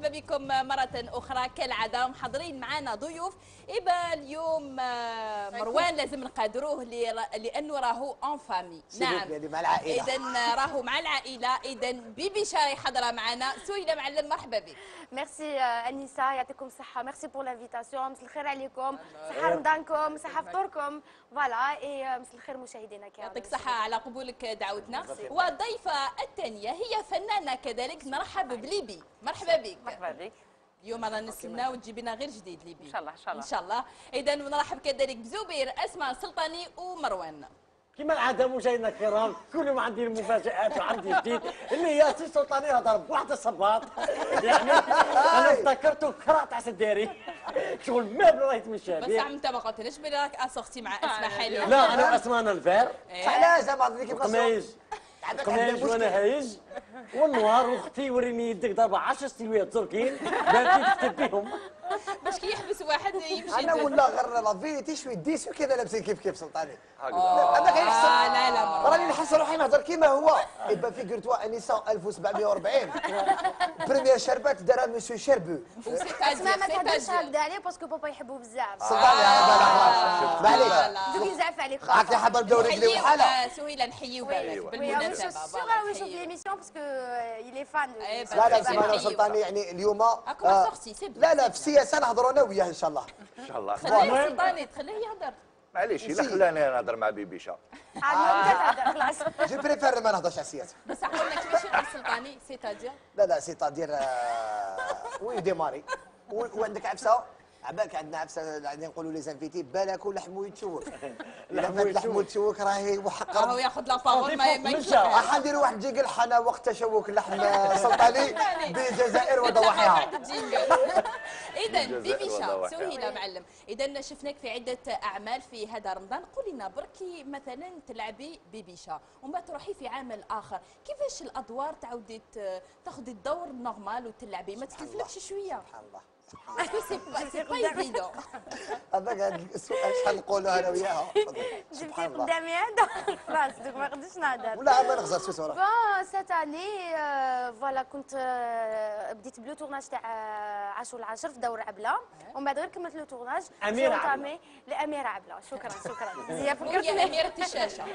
مرحبا بكم مرة أخرى كالعادة. محضرين معنا ضيوف. إبا اليوم مروان لازم نقادروه لأنه راهو أون فامي. نعم مع العائلة. إذا راهو مع العائلة. إذا بيبي شاري حضرة معنا. سهيلة معلم مرحبا بك. ميرسي أنيسة، يعطيكم الصحة. ميرسي بور لانفيتاسيون. مساء الخير عليكم، صحة رمضانكم، صحة فطوركم. فوالا اي مساء الخير مشاهدينا الكرام. يعطيك الصحة على قبولك دعوتنا. والضيفة الثانية هي فنانة كذلك. نرحب بليبي. مرحبا بك. مرحبا بك. اليوم رانا نستناو تجيب لنا غير جديد ليبي. ان شاء الله ان شاء الله ان شاء الله. اذا نرحب كذلك بزبير، اسماء السلطاني ومروان. كما العاده مشاهدينا الكرام، كل يوم عندي المفاجآت وعندي جديد اللي هي سي سلطاني ضرب واحد الصباط. يعني انا افتكرته كرا تاع سداري شغل مابل راه يتمشى بس به. عم انت ما قلتليش بلي راك اسختي مع اسماء حاليا. لا انا اسمانا الفار علاش زعما كيف قمايج قمايج وانا هايج والنهار واختي وريني يدك ضربه 10 سلويات زركين بانتي تكتب بهم باش كي يحبس واحد يمشي. انا ولا غير لا فيتي شويه ديسو كذا لابسين كيف سلطاني. هذا غير يحسن. لا لا راني نحس روحي نهضر كيما هو. يبقى في كرتوا انيسا 1740 بريمير شربات دارها مسيو شربو. اسمع ما تهضرش هكذا عليه باسكو بابا يحبو بزاف. سلطاني معليش دوك يزعف عليك. راك يا حبا نبداو رجلي وحالها. سهيله نحيو بالك وي بالمناسبه. سيغ يشوف ليميسيون باسكو يلي فان. لا لا سلطاني سلطاني يعني اليوم لا في السياسه نهضروا انا وياه ان شاء الله. ان شاء الله. خليه سلطاني تخليه يهضر. معليش الا خلاني نهضر مع بيبيشا. عاد تهضر خلاص. جو بريفير ما نهضرش على السياسه. بس عقلنا كيفاش يقول سلطاني سيتادير. لا سيتادير وي ديماري وعندك عفسه. عبالك عندنا عفسه اللي نقولوا لي زانفيتي بالك ولحمو يتشوك. لحمو يتشوك راهي وحق راهو ياخذ لا بارول ما يمشيش. راح نديروا واحد جيجل حنا وقت تشوك لحم سلطاني بالجزائر وضواحيها. اذا بيبيشا سهيله معلم، اذا شفناك في عده اعمال في هذا رمضان. قولي لنا بركي مثلا تلعبي بيبيشا ومن بعد تروحي في عمل اخر، كيفاش الادوار تعودي تاخذي الدور نورمال وتلعبي ما تكلفلكش شويه؟ سبحان الله. سي با ايفيدون. هذاك السؤال شحال نقولوا انا وياها. جبتي قدامي هذا خلاص دوك ما نقدرش نهضر. ولا ما نغزر شو صراحه. بون سيت اني فوالا كنت بديت بلو تورناج تاع 10 العشر في دور عبله ومن بعد غير كملت لو تورناج أميرة عبلة. لأميرة عبله. شكرا هي زي فكرتني أميرة الشاشة.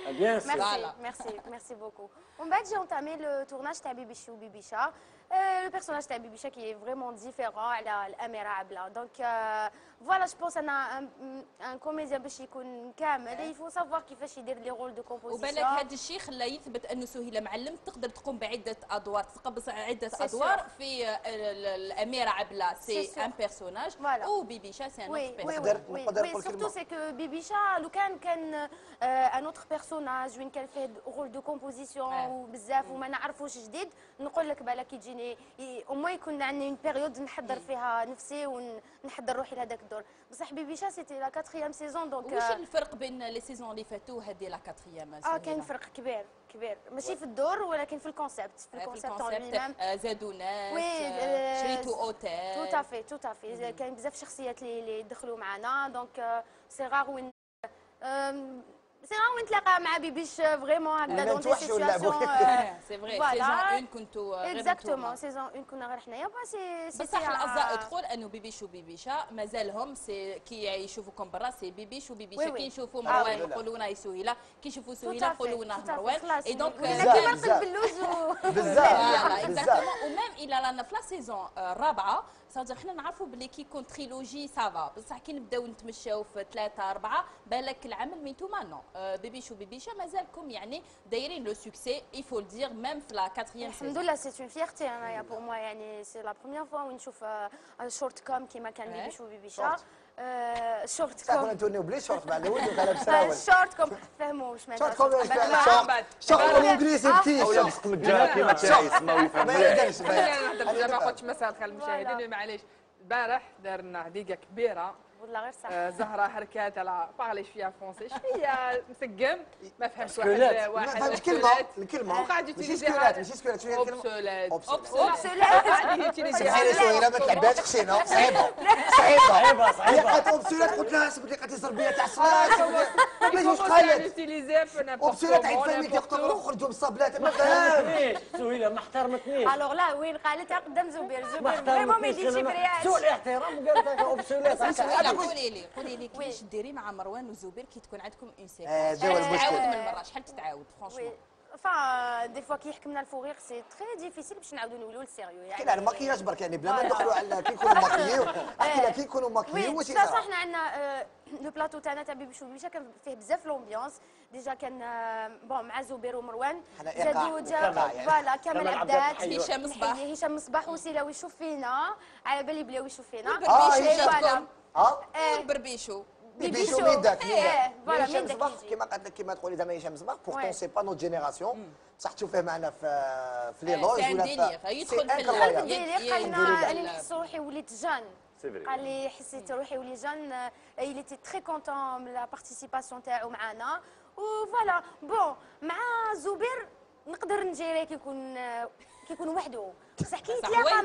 ميرسي بوكو. ومن بعد جي اونتامي لو تورناج تاع بيبيشو بيبيشا. لو بيرسوناج تاع بيبيشا كي فريمون ديفيرون على الأميرة عبله. دونك فوالا جو بونس انا ان كوميديان باش يكون كامل يفو سافوار كيفاش يدير لي رول دو كومبوزيسيون. وبالك هذا الشيء خلى يثبت انه سهيله معلم تقدر تقوم بعده ادوار، تتقبص عده ادوار في الاميره عبله سي ان بيرسوناج وبيبيشا سي ان اوتر بيرسوناج. وي سورتو سي كو بيبيشا لو كان ان اوتر بيرسوناج وين كان فيه رول دو كومبوزيسيون وبزاف وما نعرفوش جديد نقول لك بالك يجيني او موان يكون عندي اون بيريود نحضر فيها نفسي ونحضر روحي لهذاك الدور. بصح بيبيشا سيتي لا 4 سيزون دونك. واش الفرق بين لي سيزون اللي فاتوا وهذه لا 4؟ كاين فرق كبير ماشي في الدور ولكن في الكونسيبت زادوا ناس شريتوا اوتيل تو تافي كاين بزاف شخصيات اللي دخلوا معنا دونك سي غار وين نتلاقى مع بيبيش فريمون هكذا دون دي سيتواسيون. سي فري سيزون 1 كنتوا غير اكزاكتومون سيزون 1 كنا غير حنايا سي بصح الاصدقاء تقول انه بيبيش وبيبيشا مازالهم سي كي يشوفوكم برا سي بيبيش وبيبيشا كي يشوفوا مروان يقولوا لنا سهيله كي يشوفوا سهيله يقولوا لنا مروان اي دونك كيما باللوز بزاف ومام الى رانا في لا سيزون الرابعه صافي حنا نعرفوا بلي كي كون تريلوجي سافا بصح كي نبداو نتمشاو في 3 4 بالك العمل ميتوما نو بيبيش وبيبيشا مازالكم يعني دايرين لو سوكسي يفو دير ميم في لا 4 سيزون. الحمد لله سي اون فيرتي انايا بور موا يعني سي لا بروميير فوا وين نشوف شورت كوم كيما كان بيبيش وبيبيشا. شورت كوم نتونيو بلي شورت مع الاول وكان بسراول. شورت كوم فهموا واش معناتها شورت كوم انجليزي بتيش او يمسك من الجهه كيما يسماو يفهم. ما يقدرش ما ناخذش مساء الخير المشاهدين معليش. البارح دارنا هديقه كبيره والله غير صح. زهره هركات على بارلي شويه فرونسي شويه مسقم ما فهمش سكولات. واحد فهمت الكلمه وقاعد ماشي سكولات شويه الكلمه اوبسولات اوبسولات. سمحي لي سهيله ما تلعبهاش خشينه صعيبه صعيبه هي قالت اوبسولات قلت لها سبت لي قالت لي زربيه تاع الصلاه ما بغيتش واش قالت يوتيليزي في نابورت اوبسولات عيد فهمي تيقطعوا خرجوا بالصبلات ما فهمتش سهيله ما احترمتنيش الوغ لا وين قالتها قدام زبير ما زبير فريمون ما يديرش احترمتنيش بريات. سوء الاحترام وقالت لك اوبسولات قولي لي كيفاش ديري مع مروان وزبير كي تكون عندكم اون سيكونس جاو المشكل. تعاود من المره شحال تتعاود فرونشمون فا دي فوا كي يحكمنا الفوغيغ سي تري ديفيسيل باش نعاودوا نولوا للسيريو يعني. كاين على الماكياج برك يعني بلا ما ندخلوا على كي يكونوا ماكيو احكي لك كي يكونوا ماكيو واش صح حنا عندنا لو بلاطو تاعنا تاع بيبي شوبيشا كان فيه بزاف لومبيونس ديجا كان بون مع زبير ومروان حنا إيقاع. زادوا جا فوالا كامل عبدات هشام مصباح هشام مصباح وسيلاو يشوف فينا على بالي بلاو يشوف فينا هشام بربيشو بيبيشو ميداك فوالا هشام ميداك مصباح كيما قالت لك كيما تقولي زعما هشام مصباح بورتون سي با نوت جينيراسيون بصح تشوفيه معنا في لي لوج سي ولا ديليغ يدخل في دخل ال- ديالي قال لنا انا نحس روحي وليت جان سي فري قال لي حسيت روحي ولي جان il était très content من لا بارتيسيباسيون تاعو معنا وفوالا بون مع زبير نقدر نجيري كيكون وحده بصح كي يتلاقى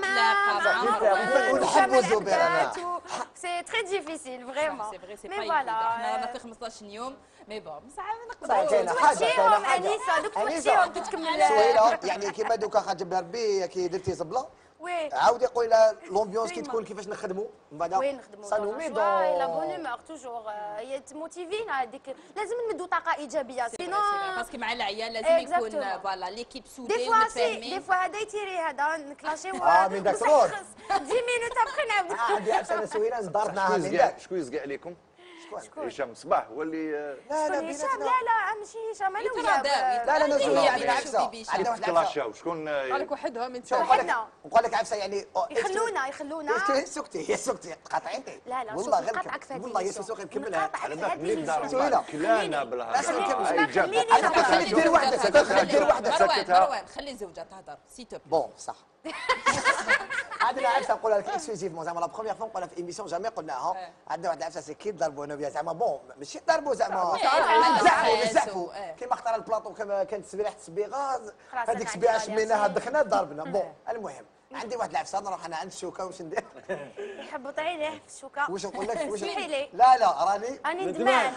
مع ونحبوا زبير انا سي تري ديفيسيل فريمون سي فري سي مي با فوالا احنا رانا في 15 يوم مي بون بصح صح كاينه حاجه توحشيهم انيسه دوك توحشيهم تتكمل سويله يعني كيما دوكا خرج بربي كي درتي زبله وي عاودي قولي لها لومبيونس كي تكون كيفاش نخدموا من بعد وين نخدموا سانومي لا بون هومور توجور هي تموتيفينا هذيك لازم نمدوا طاقه ايجابيه سينو باسكو مع العيال لازم يكون فوالا ليكيب دي سودي فوا سي دي ومتفاهمين فوا هذا يتيري هذا نكلاشيو من داك الوقت. 10 مينوت ابخي نعاود عندي عفسه سويله ضربناها من داك شكون يزقع عليكم؟ شكون؟ هشام صباح هو اللي لا لا هشام بيناتنا لا ماشي هشام انا يتراضاو لا لا نزول هي عندنا عفسه عندنا واحد العفسه كلاشاو شكون قال لك وحدهم انت نقول لك عفسه يعني يخلونا سكتي قاطعيني لا لا والله شوف غير نقاطعك في هذه والله ياسر سوقي نكملها على بالك ملي دار سهيلة. كلانا دير واحده دير واحده مروان خلي زوجها تهضر سي تو بون صح عندنا عفسه نقولها لك اكسكلوزيفمون زعما لا بروميير فوا نقولها في ايميسيون جامي قلناها عندنا واحد العفسه سي كي ضربونا بها زعما بون ماشي ضربوا زعما نزعفوا كيما اختار البلاطو كما كانت تسبيحه تسبيغه هذيك السبيعه شميناها دخلنا ضربنا بون المهم عندي واحد العفسه نروح انا عند الشوكه واش ندير يحبط عينيه في الشوكه واش نقول لك واش اسمحي لي لا راني راني ندمان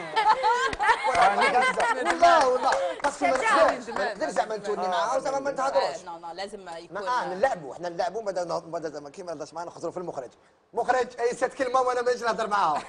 والله باسكو ما نقدرش زعما نتوني معاها وزعما ما نتهضروش نو لازم يكون نلعبوا حنا نلعبوا بعد زعما كيما هضرش معنا نخزروا في المخرج اي ست كلمه وانا ما نجي نهضر معاها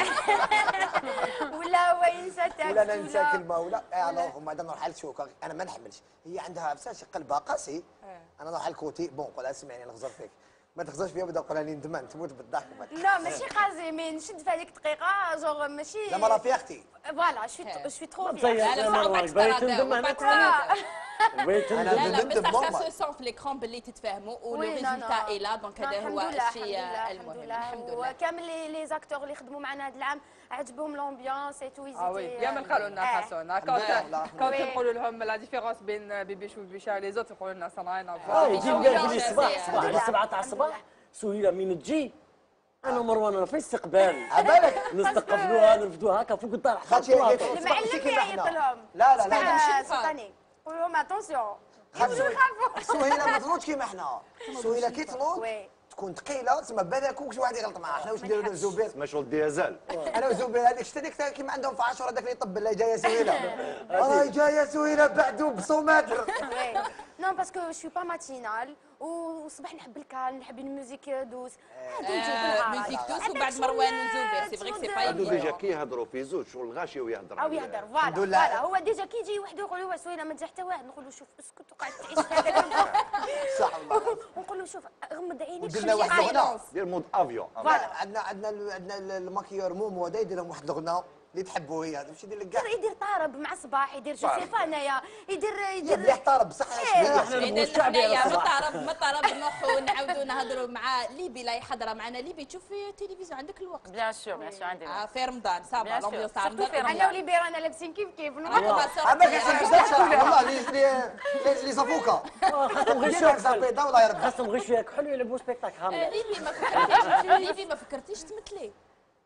ولا هو ينسى ولا انا ننسى كلمه ولا الوغ ومن بعد نروح على الشوكه انا ما نحملش هي عندها عفسه شي قلبها قاسي انا نروح على الكوتي بون نقول اسمعني نغزر فيك ما تخزرش فيا بدا نقول راني ندمان تموت بالضحك لا ماشي قاسي مي نشد في هذيك الدقيقه جوغ ماشي لا مرة في اختي فوالا شوي ترو تزيق لا مروان بغيت ندم انا بغيت أنا ندم لا ندم بصح ماما. سا سو سون في ليكرون باللي تتفاهموا ولو وي، لا، ريزولتا لا. اي لا دونك هذا هو الشيء المهم الحمد لله وكامل لي زاكتور اللي خدموا معنا هذا العام عجبهم لومبيونس اي تو وي يا من قالوا لنا حسن كنت نقولوا لهم لا ديفيرونس بين بيبيشو وبيبيشا لي زوت يقولوا لنا صنعنا يجي قال لي صباح السبعة تاع الصباح سهيله من تجي انا ومروان في استقبال عبالك نستقبلوها نرفدوها هكا فوق الدار خاطشي المعلم يعيط لهم لا سلطاني قول لهم اتونسيون سهيله ما تنوضش كيما حنا سهيله كي تنوض وي تكون ثقيله تسمى بالك واش واحد يغلط معاها حنا واش نديروا زبير ما شغل ديازال انا وزبير هذيك شفت هذيك كيما عندهم في عاشوره هذاك اللي يطب اللي جايه سهيله راهي جايه سهيله بعدو بصوماتر نو باسكو جو سوي با ماتينال وصباح نحب الكالم نحب الموزيك دوس ميوزيك دوس وبعد مروان وزبير سي فري سي با هادو ديجا كي يهضروا في زوج شغل الغاشي ويهضر او يهدر فوالا هو ديجا كي يجي وحده يقول له سوينا ما حتى واحد نقول له شوف اسكت وقعد تعيش في هذاك صح والله ونقول له شوف غمض عينيك ودرنا واحد الغناء دير مود افيون عندنا الماكيور مومو هذا يدير لهم واحد الغناء اللي تحبوا هي واش يدير لك كاع يدير طارب مع صباح يدير جو سي با انايا يدير مليح طارب بصح اذا حنايا مطرب نروحوا نعاودوا نهضروا مع ليبي لا يحضر معنا ليبي تشوف في التلفزيون عندك الوقت بيان سور عندنا في رمضان صافا لومبيونس تاع رمضان انا ولي رانا لابسين كيف كيف اما كيف والله لي صافوكا خاصهم غير غير زابيدا والله يربح خاصهم غير شويه كحل ويلعبوا سبيكتاك هامله ليبي ما فكرتيش تمثلي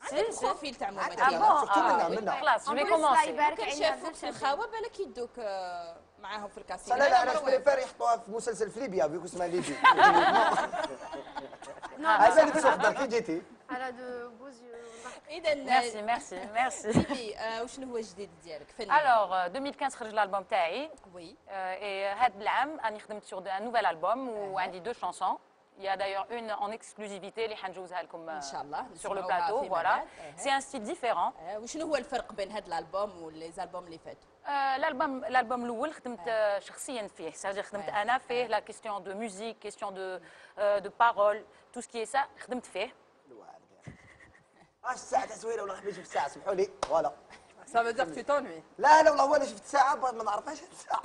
عندك بروفيل تاع ماما خلاص جو في كومونسي. كان شافوك في الخاوه بالك يدوك معاهم في الكاسين. لا انا بريفير يحطوها في مسلسل في ليبيا فيكو اسمها ليبي. هذا اللي تسوق كي جيتي. على دو بوزيو. اذا ميرسي. ليبي وشنو هو الجديد ديالك فنيا؟ Alors 2015 خرج الالبوم تاعي. وي. Et هذا العام راني خدمت sur un nouvel album وعندي 2 chansons. Il y a d'ailleurs une en exclusivité اللي حنجوزها لكم ان شاء الله sur le plateau. Voilà. C'est un style différent. وشنو هو الفرق بين هذا الالبوم والالبوم اللي فات؟ الالبوم الاول خدمت شخصيا فيه، ساجي خدمت انا فيه لا كيستيون دو ميوزيك، كيستيون دو بارول، تو سكي سا خدمت فيه. الساعه تسويره ولا حبيت شفت الساعه سمحوا لي فوالا. Ça veut dire que tu t'ennuies. لا والله انا شفت الساعه ما نعرفهاش الساعه.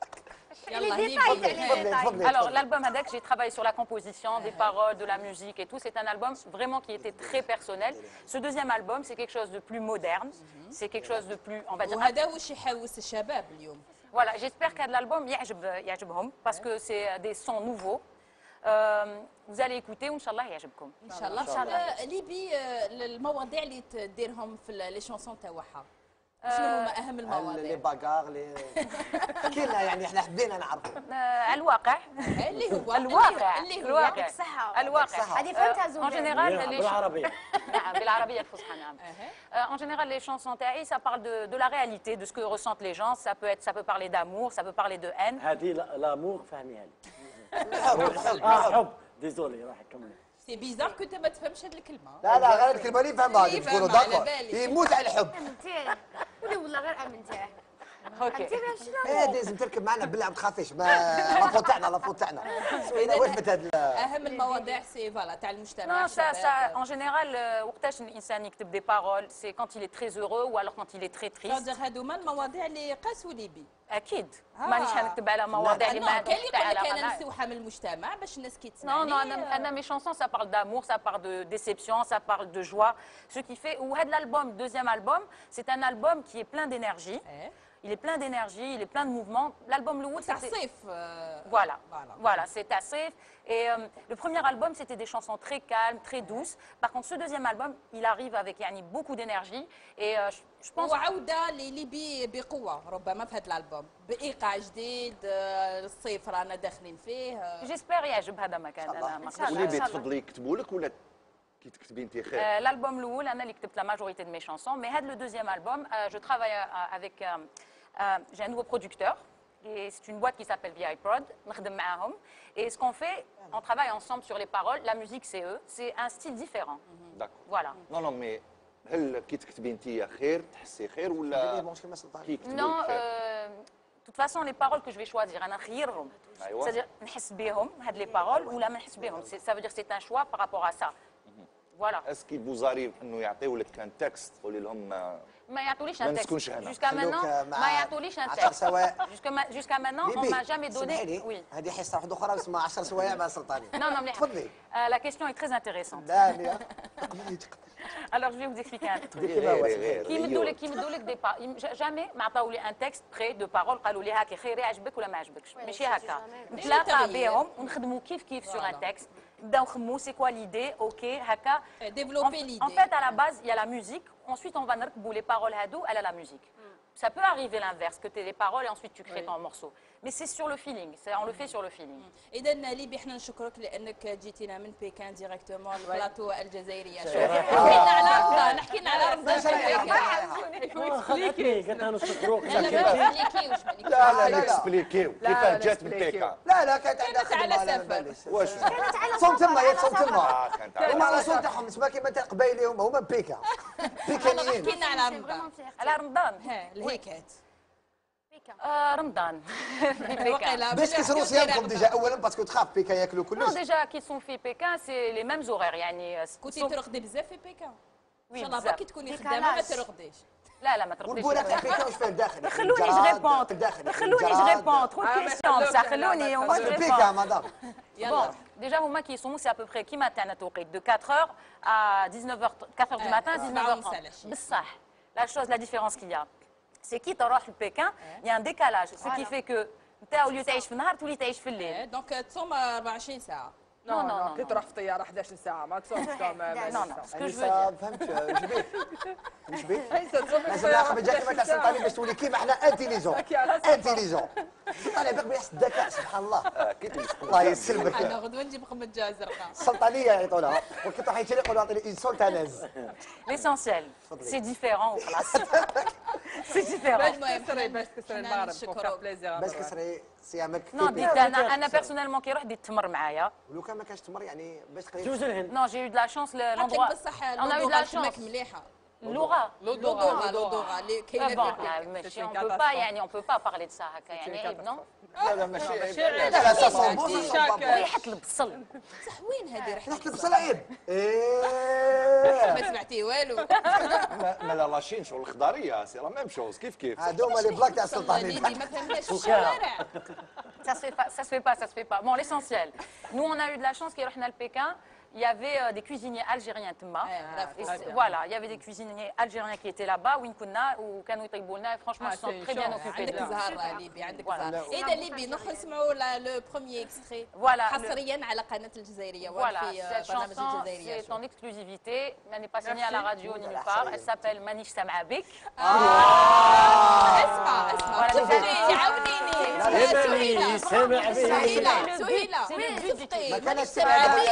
Alors l'album Hadek, j'ai travaillé sur la composition, des paroles, de la musique et tout. C'est un album vraiment qui était très personnel. Ce deuxième album, c'est quelque chose de plus moderne. C'est quelque chose de plus, on va dire. وهذا واش يحوس الشباب اليوم. Voilà, j'espère qu'à l'album يعجبهم parce que c'est des sons nouveaux. Vous allez écouter وإن شاء الله يعجبكم. ان شاء الله. ان شاء الله. ليبي المواضيع اللي تديرهم في لي شونسون تاعها شنو هما اهم لي المواضيع؟ باغار لي كلنا يعني احنا حبينا نعرفوا. الواقع. اللي هو الواقع. يعطيك الصحة. الواقع. هذه فانتازو. En général بالعربية. نعم بالعربية الفصحى نعم. En général les chansons تاعي ça parle de la réalité, de ce que ressentent les gens. Ça peut parler d'amour, ça peut parler de haine. هذه لامور فهميها لي. حب ديزولي راح كمل. سي بيزار كنت ما تفهمش هذه الكلمه. لا غير الكلمه اللي فهمها هذه تقولوا داكور يموت على الحب. امنتيه ولي والله غير امنتيه. اوكي. لازم تركب معنا بالله ما تخافيش ما لافو تاعنا سوينا وجبت هذا. اهم المواضيع سي فوالا تاع المجتمع. Non, ça, en général, وقتاش الإنسان يكتب des paroles, c'est quand il est très heureux ou alors quand il est très triste. هذوما المواضيع اللي قاسوا ليبي. أكيد. مانيش حنكتب على مواضيع اللي ما كاين اللي يقول لك انا على نسوحها من المجتمع باش الناس كي Non, تسمعني. non, mes chansons, ça parle d'amour, ça parle de déception, ça parle de joie. Ce qui fait, ou l'album, deuxième album, c'est un album qui est plein d'énergie. Il est plein d'énergie, il est plein de mouvements. L'album Lououd, تاع c'était... الصيف. Voilà, c'est assez. Et le premier album, c'était des chansons très calmes, très douces. Par contre, ce deuxième album, il arrive avec beaucoup d'énergie. Et je pense... وعودة لليبي بقوة ربما في هذا الالبوم بإيقاع جديد. الصيف رانا داخلين فيه. جيسبر يعجب هذا ما كان انا ما وليبي تفضلي يكتبوا لك ولا كي تكتبي انت خير؟ L'album الاول انا اللي كتبت la majorité de mes chansons, mais هذا le deuxième album, je travaille avec j'ai un nouveau producteur. Et c'est une boîte qui s'appelle VI Prod. نخدم معاهم. Et ce qu'on fait, on travaille ensemble sur les paroles. La musique, c'est eux. C'est un style différent. داكور. Voilà. نو مي هل كي تكتبي انت خير تحسي خير ولا كي يكتبوا Non, لك خير؟ de toute façon, les paroles que je vais choisir, أنا نخيرهم. أيوة. C'est-à-dire نحس بهم هاد les paroles ولا ما نحس بهم. Ça veut dire que c'est un choix par rapport à ça. Voilà. اسكي بوزاري انه يعطيو لك كان تكست تقولي لهم ما يعطوليش ما un texte. نسكنش هنا. Jusqu'à maintenant, ما يعطوليش un 10 texte. سوايع. Jusqu'à maintenant, on m'a jamais donné. Oui. هذه حصه واحده اخرى اسمها 10 سوايع مع سلطاني. Non, مليح. تفضلي. La question est très intéressante. لا لا Alors je vais vous expliquer un truc. غير كيمدوا لك دي جامي ما عطاو لي ان تكست بري دو بارول قالوا لي هاكي خير يعجبك ولا ما عجبكش ماشي هكا نتلاقى بهم ونخدموا كيف sur un texte نبداو نخمموا سي كوا ليدي اوكي هكا développer l'idée. En fait à la base il y a la musique ensuite on va نركبوا les paroles هادو على la musique. Ça peut arriver l'inverse, que tu aies les paroles et ensuite tu crées ton morceau. Mais c'est sur le feeling, on le fait sur le feeling. إذا ليبي احنا نشكرك لأنك جيتينا من بيكان ديريكتومون البلاطو الجزائرية. حكي لنا على رمضان خلتني قلت انا نشكروك. لا اكسبليكيو كيفاه جات من بيكا. لا كانت عندها على خدمه سفر. واش كانت على صوم تما يا صوم تما كانت هما على الرسول تاعهم اسمها كيما تاع قبايلي هما بيكا بيكانيين. حكي لنا على رمضان. على رمضان الهيكات. رمضان. باش كيسروا صيامكم ديجا اولا باسكو تخاف بيكا ياكلوا Non, كلش. déjà, qui sont faits Pékin, c'est les mêmes horaires. يعني كنتي ترقدي بزاف في بيكان. ان Oui, شاء الله بزاف. كي تكوني خدامه ما ترقديش. لا ما ترقديش. والبوله تاع بيكا واش فيها الداخل؟ خلوني جو ريبوند. خلوني جو ريبوند. ترو كيسيون بصح خلوني بيكا مدام. Bon, déjà, هما qui sont c'est à peu près qui matin à توقيت de 4h à 19h 4h du matin 19h30. بصح la chose la différence qu'il y a c'est qui تروح لبيكان il y a un décalage ce qui fait que انت وليت تعيش في النهار تولي تعيش في الليل. دونك تصوم 24 ساعة. نو نو كي تروح في طياره 11 ساعه ما تصومش كم. نو نو سكو جو ما فهمتش اش بيك اش بيك لازم لازم ناخذ الجاكيمه تاع السلطاني باش تولي كيما احنا انتيليجون انتيليجون السلطاني باقي بيحس الذكاء سبحان الله الله يسلمك انا غدوه نجيب قمجه زرقاء السلطانيه يعيطوا وكي تروح يشري يقولوا اعطيني اون سولتانيز ليسونسيال سي ديفيرون وخلاص سي ديفيرون. باش تكسري المغرب بوغ بليزير. باش كسري صيامك نو ديت انا بيرسونيلمون كي يروح ديت التمر معايا. ولو كان ما كانش تمر يعني باش تقريبا جوج الهند. نو جي يو دو لا شانس لوندروا لوندروا بصح اون ا يو دو لا شانس مليحه اللغه لودوغا اللي كاينه في ماشي اون بو با يعني اون بو با بارلي دو سا هكا يعني عيب نو. لا ماشي لا لا سا سون بون ريحه البصل بصح وين هذه ريحه ريحه البصل عيب ما سمعتي والو. ما لا لاشين شغل الخضاريه سي لا ميم شوز كيف هذوما لي بلاك تاع السلطاني اللي ما فهمناش في الشوارع. Ça se fait pas. Bon, l'essentiel. Nous, on a eu de la chance qu'il y a Pékin. Il y avait des cuisiniers algériens, voilà, il y avait des cuisiniers algériens qui étaient là-bas, ou Kanoui Taïboulna, et franchement, ils sont très bien occupés de nous. إذا ليبي نروح نسمعوا لو بروميي إكستري حصريا على قناة الجزائرية في برنامج الجزائرية. C'est en exclusivité, elle n'est pas signée à la radio ni nulle part, elle s'appelle مانيش سامعة بك. اسمع عاونيني سامع سهيلة ما كانت سامعة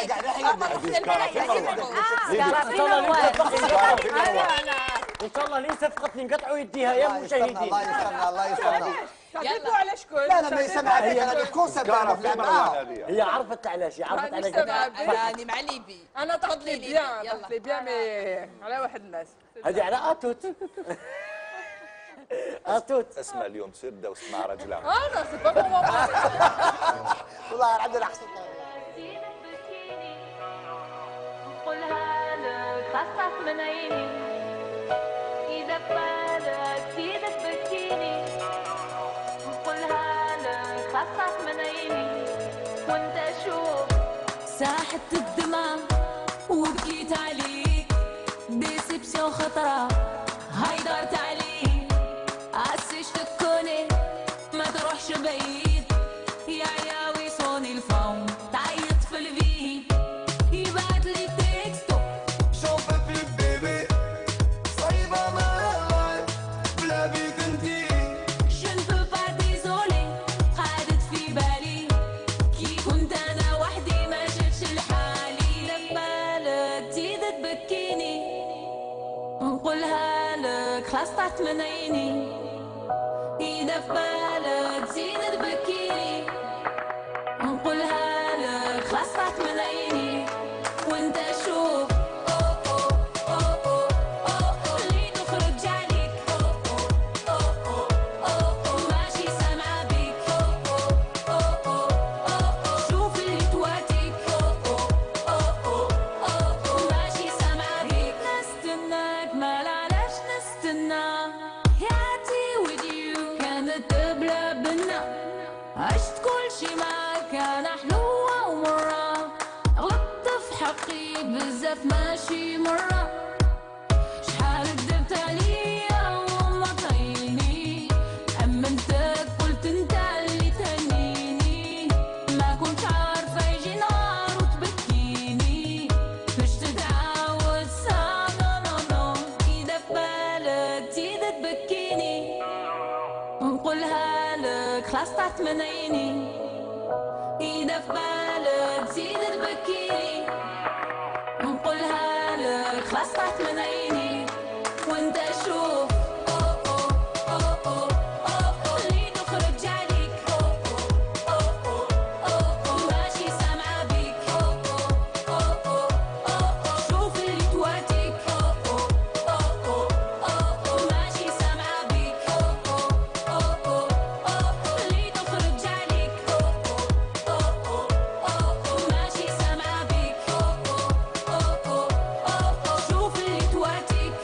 ان شاء الله لين صفقتني نقطعوا يديها يا مشاهدين. الله يسلمنا الله يسلمنا. يلا على شكون؟ لا لا ما يسمع بك هذا الكونسيبت هي عرفت علاش يعني مع ليبي. انا طرد لي بيان مي على واحد الناس. هذه على اتوت اتوت. اسمع اليوم تصير داوس مع رجلها. انا سي با بون والله عندنا احسن قولها لك خاصك من عيني إذا ببالك إيدك بكيني نقولها لك خاصك من عيني وانت شوف ساحت الدمع وبكيت عليك ديسبسيون خطرة هاي دارت عليك عسيش تكوني ما تروحش بعيد يا عياوي صوني الفون تعيط في الفيد يبعت لي تكستو شوف في بيبي صايبة معاي بلا بيك انتي Je ne peux pas désolé قعدت في بالي كي كنت انا وحدي ما شفتش لحالي لبالك تزيد تبكيني نقولها لك خلاص طاحت من عيني إذا في بالك تزيد تبكيني نقولها لك خلاص طاحت من عيني وانت شوف اللي تخرج عليك ماشي سامعة بيك شوف اللي تواتيك ماشي سامعة بيك نستناك مال علاش نستنى حياتي with you كانت تبلى بنا عشت كل شي معاك كان حلوة ومرة غلطت في حقي بزاف ماشي مرة شحال كدبت عليا وما طايلني أمنتك قلت انت اللي تهنيني ما كنت عارفة يجي نهار وتبكيني باش تتعاود ساعة نو نو إذا في بالك تزيد تبكيني نقولها لك خلاص طاحت من عيني إذا في بالك تزيد تبكيني نقولها لك خلاص طاحت من عيني وانت شوف اللي تخرج عليك ماشي سامعة بيك شوف اللي تواتيك ماشي سامعة بيك اللي تخرج عليك ماشي سامعة بيك شوف اللي تواتيك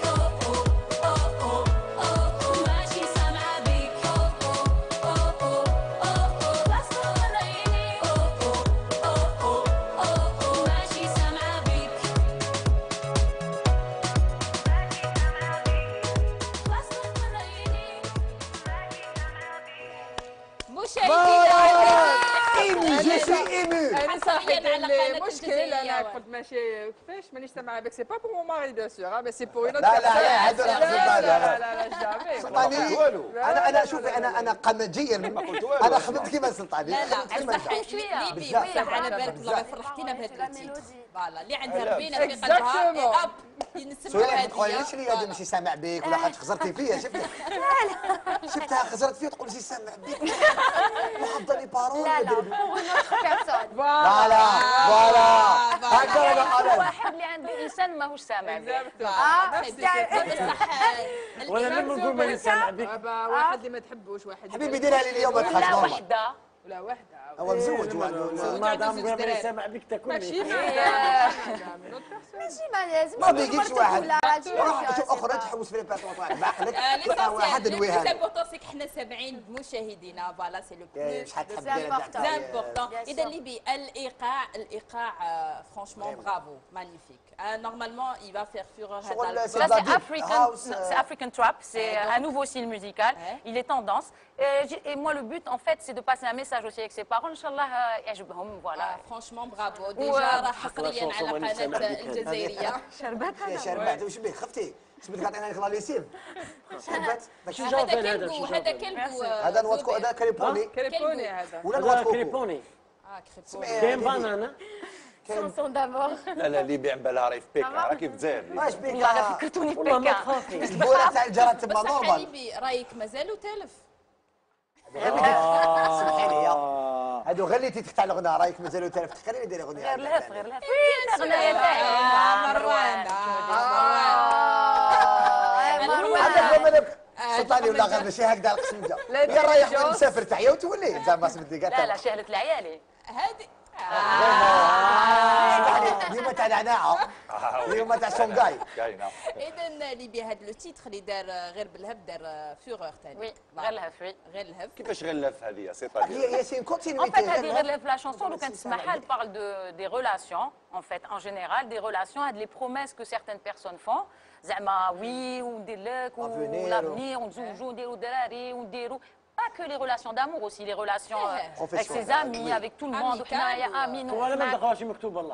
ماشي سامعة بيك خلاص من عيني ماشي سامعة بيك خلاص من عيني مشاهدينا ايمو جو سوي ايمو. انا صاحبي على اللي قناة مشكل الجزائرية. انا قلت ماشي كيفاش مانيش سامعه بك سي با بور مون ماري بيان سور مي سي بور اون لا لا هذا لا جامي سلطاني انا شوفي انا قمجيا انا خدمت كيما سلطاني. لا لا خدمت كيما بصح أنت. ليبي بزاف. بصح على بالك والله فرحتينا بهذا التيتر فوالا اللي عندها ربينا في Exactement. قلبها اب ينسمعوا سهيلة ما هذه تقوليش لي هذا ماشي سامع بك ولا خاطر خزرتي فيا شفتي شفتها خزرت فيا تقول ماشي سامع بك وحافظه لي بارول. لا لا بيرسون فوالا هكذا انا قالت. واحد اللي عنده انسان ماهوش سامع به. ولا لما نقول ماني سامع بك. واحد اللي ما تحبوش واحد حبيبي ديرها لي اليوم ما لا تخافش وحده ولا وحده هو مزوج ما دام ماني سامع بك ماشي تاكلني. ماشي ما لازم ما بيجيش واحد ولا روح شوف اخرى تحوس في البلاطو تاعك بعقلك واحد الوهاد. ليسونسيال حنا سامعين بمشاهدينا فوالا سي لو بلو شحال تحب C'est دير important. امبورطون Bien اذا sûr. ليبي الايقاع فرانشمون برافو مانيفيك نورمالمون il va faire fureur شغل هذا سي Ça, de la c'est deep African, house, c'est African Trap, c'est un nouveau style musical. Ouais. Il est tendance. Et moi, le but, en fait, c'est de passer un message aussi avec ses paroles. Inch'Allah, يعجبهم, voilà. فرانشمون برافو ديجا راه حصريا على قناه الجزائريه يا شربات وش بيه خفتي سميتك عطينا لك لا ليسيم شربات هذا كلبو هذا كلبو هذا نواتكو هذا كريبوني كريبوني هذا ولا هذا نواتكو كريبوني. سمعي كاين بانانا. chanson d'abord. لا اللي يبيع بالها راهي في بيكا راه كيف الجزائر. واش بيك Voilà, فكرتوني والله ما بيكا. تخافي. البوله تاع الجراد تما بصح نورمال. ليبي رايك مازالوا تالف سمحي لي هادو غير اللي تيتك تاع الغناء رايك مازالوا تالف تخليني ندير اغنيه غير الهف غير الهف. وين الأغنية تاعي؟ مروان هذا هو ملك سلطاني ولا غير ماشي هكذا القسم جا يا رايح وين مسافر تحيا وتولي زعما سمدي لا لا شهلة العيالي. هذه اليوم تاع نعناع اليوم تاع شونغاي. كاينه. اذا ليبي هذا لو تيتر اللي دار غير بالهف دار فيغور ثاني وي غير الهف وي. غير الهف كيفاش غلف هذه سي طادير. هي سي En fait, كونتينيتي la chanson, donc, elle parle des relations, en fait, en général, des relations, des promesses que certaines personnes font. زعما oui, on دير ou l'avenir, on نزوجوا نديروا دراري ونديروا pas que les relations d'amour aussi, les relations avec ses amis, avec tout le monde, وحنايا امين ولا ما دخلش مكتوب والله.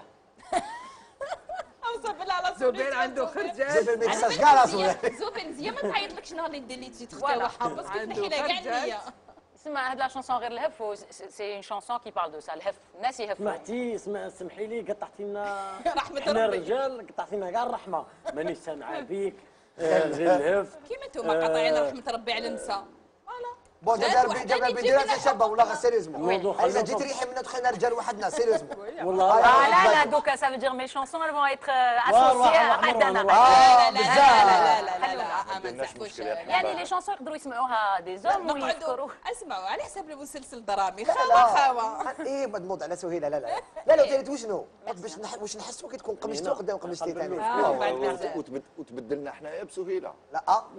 اوصف بالله على زبير عنده خرجات زيد الميكساج كاع راسو زوبين مزيان ما تعيطلكش نهار اللي دير لي تيتر تاعها بس كتنحي لها كاع النيه اسمع هاد لا شونسون غير الهف سي اون شونسون كي بارل دو سا الهف الناس يهفوا. سمعتي سمحي لي قطعتي لنا رحمة حنا ربي. الرجال قطعتي لنا كاع الرحمه مانيش سامعه بيك غير الهف. كيما انتم قاطعين رحمه ربي على النساء بون جاب بديرها شابه ولا غير سيريوزمون الموضوع انا جيت ريحي منا دخلنا رجال وحدنا سيريوزمون والله. لا لا donc ça veut dire mes chansons elles vont être associées à حدنا. لا لا لا لا ما نسحبوش يعني لي شونسون يقدروا يسمعوها دي زوم ويفكروا. اسمعوا على حساب المسلسل درامي لا خاوه ايه مضموط على سهيله لا لا لا قلت وشنو قلت باش واش نحسوا كي تكون قمشتو قدام قمشتي ثاني وتبدلنا حنايا بسهيله. لا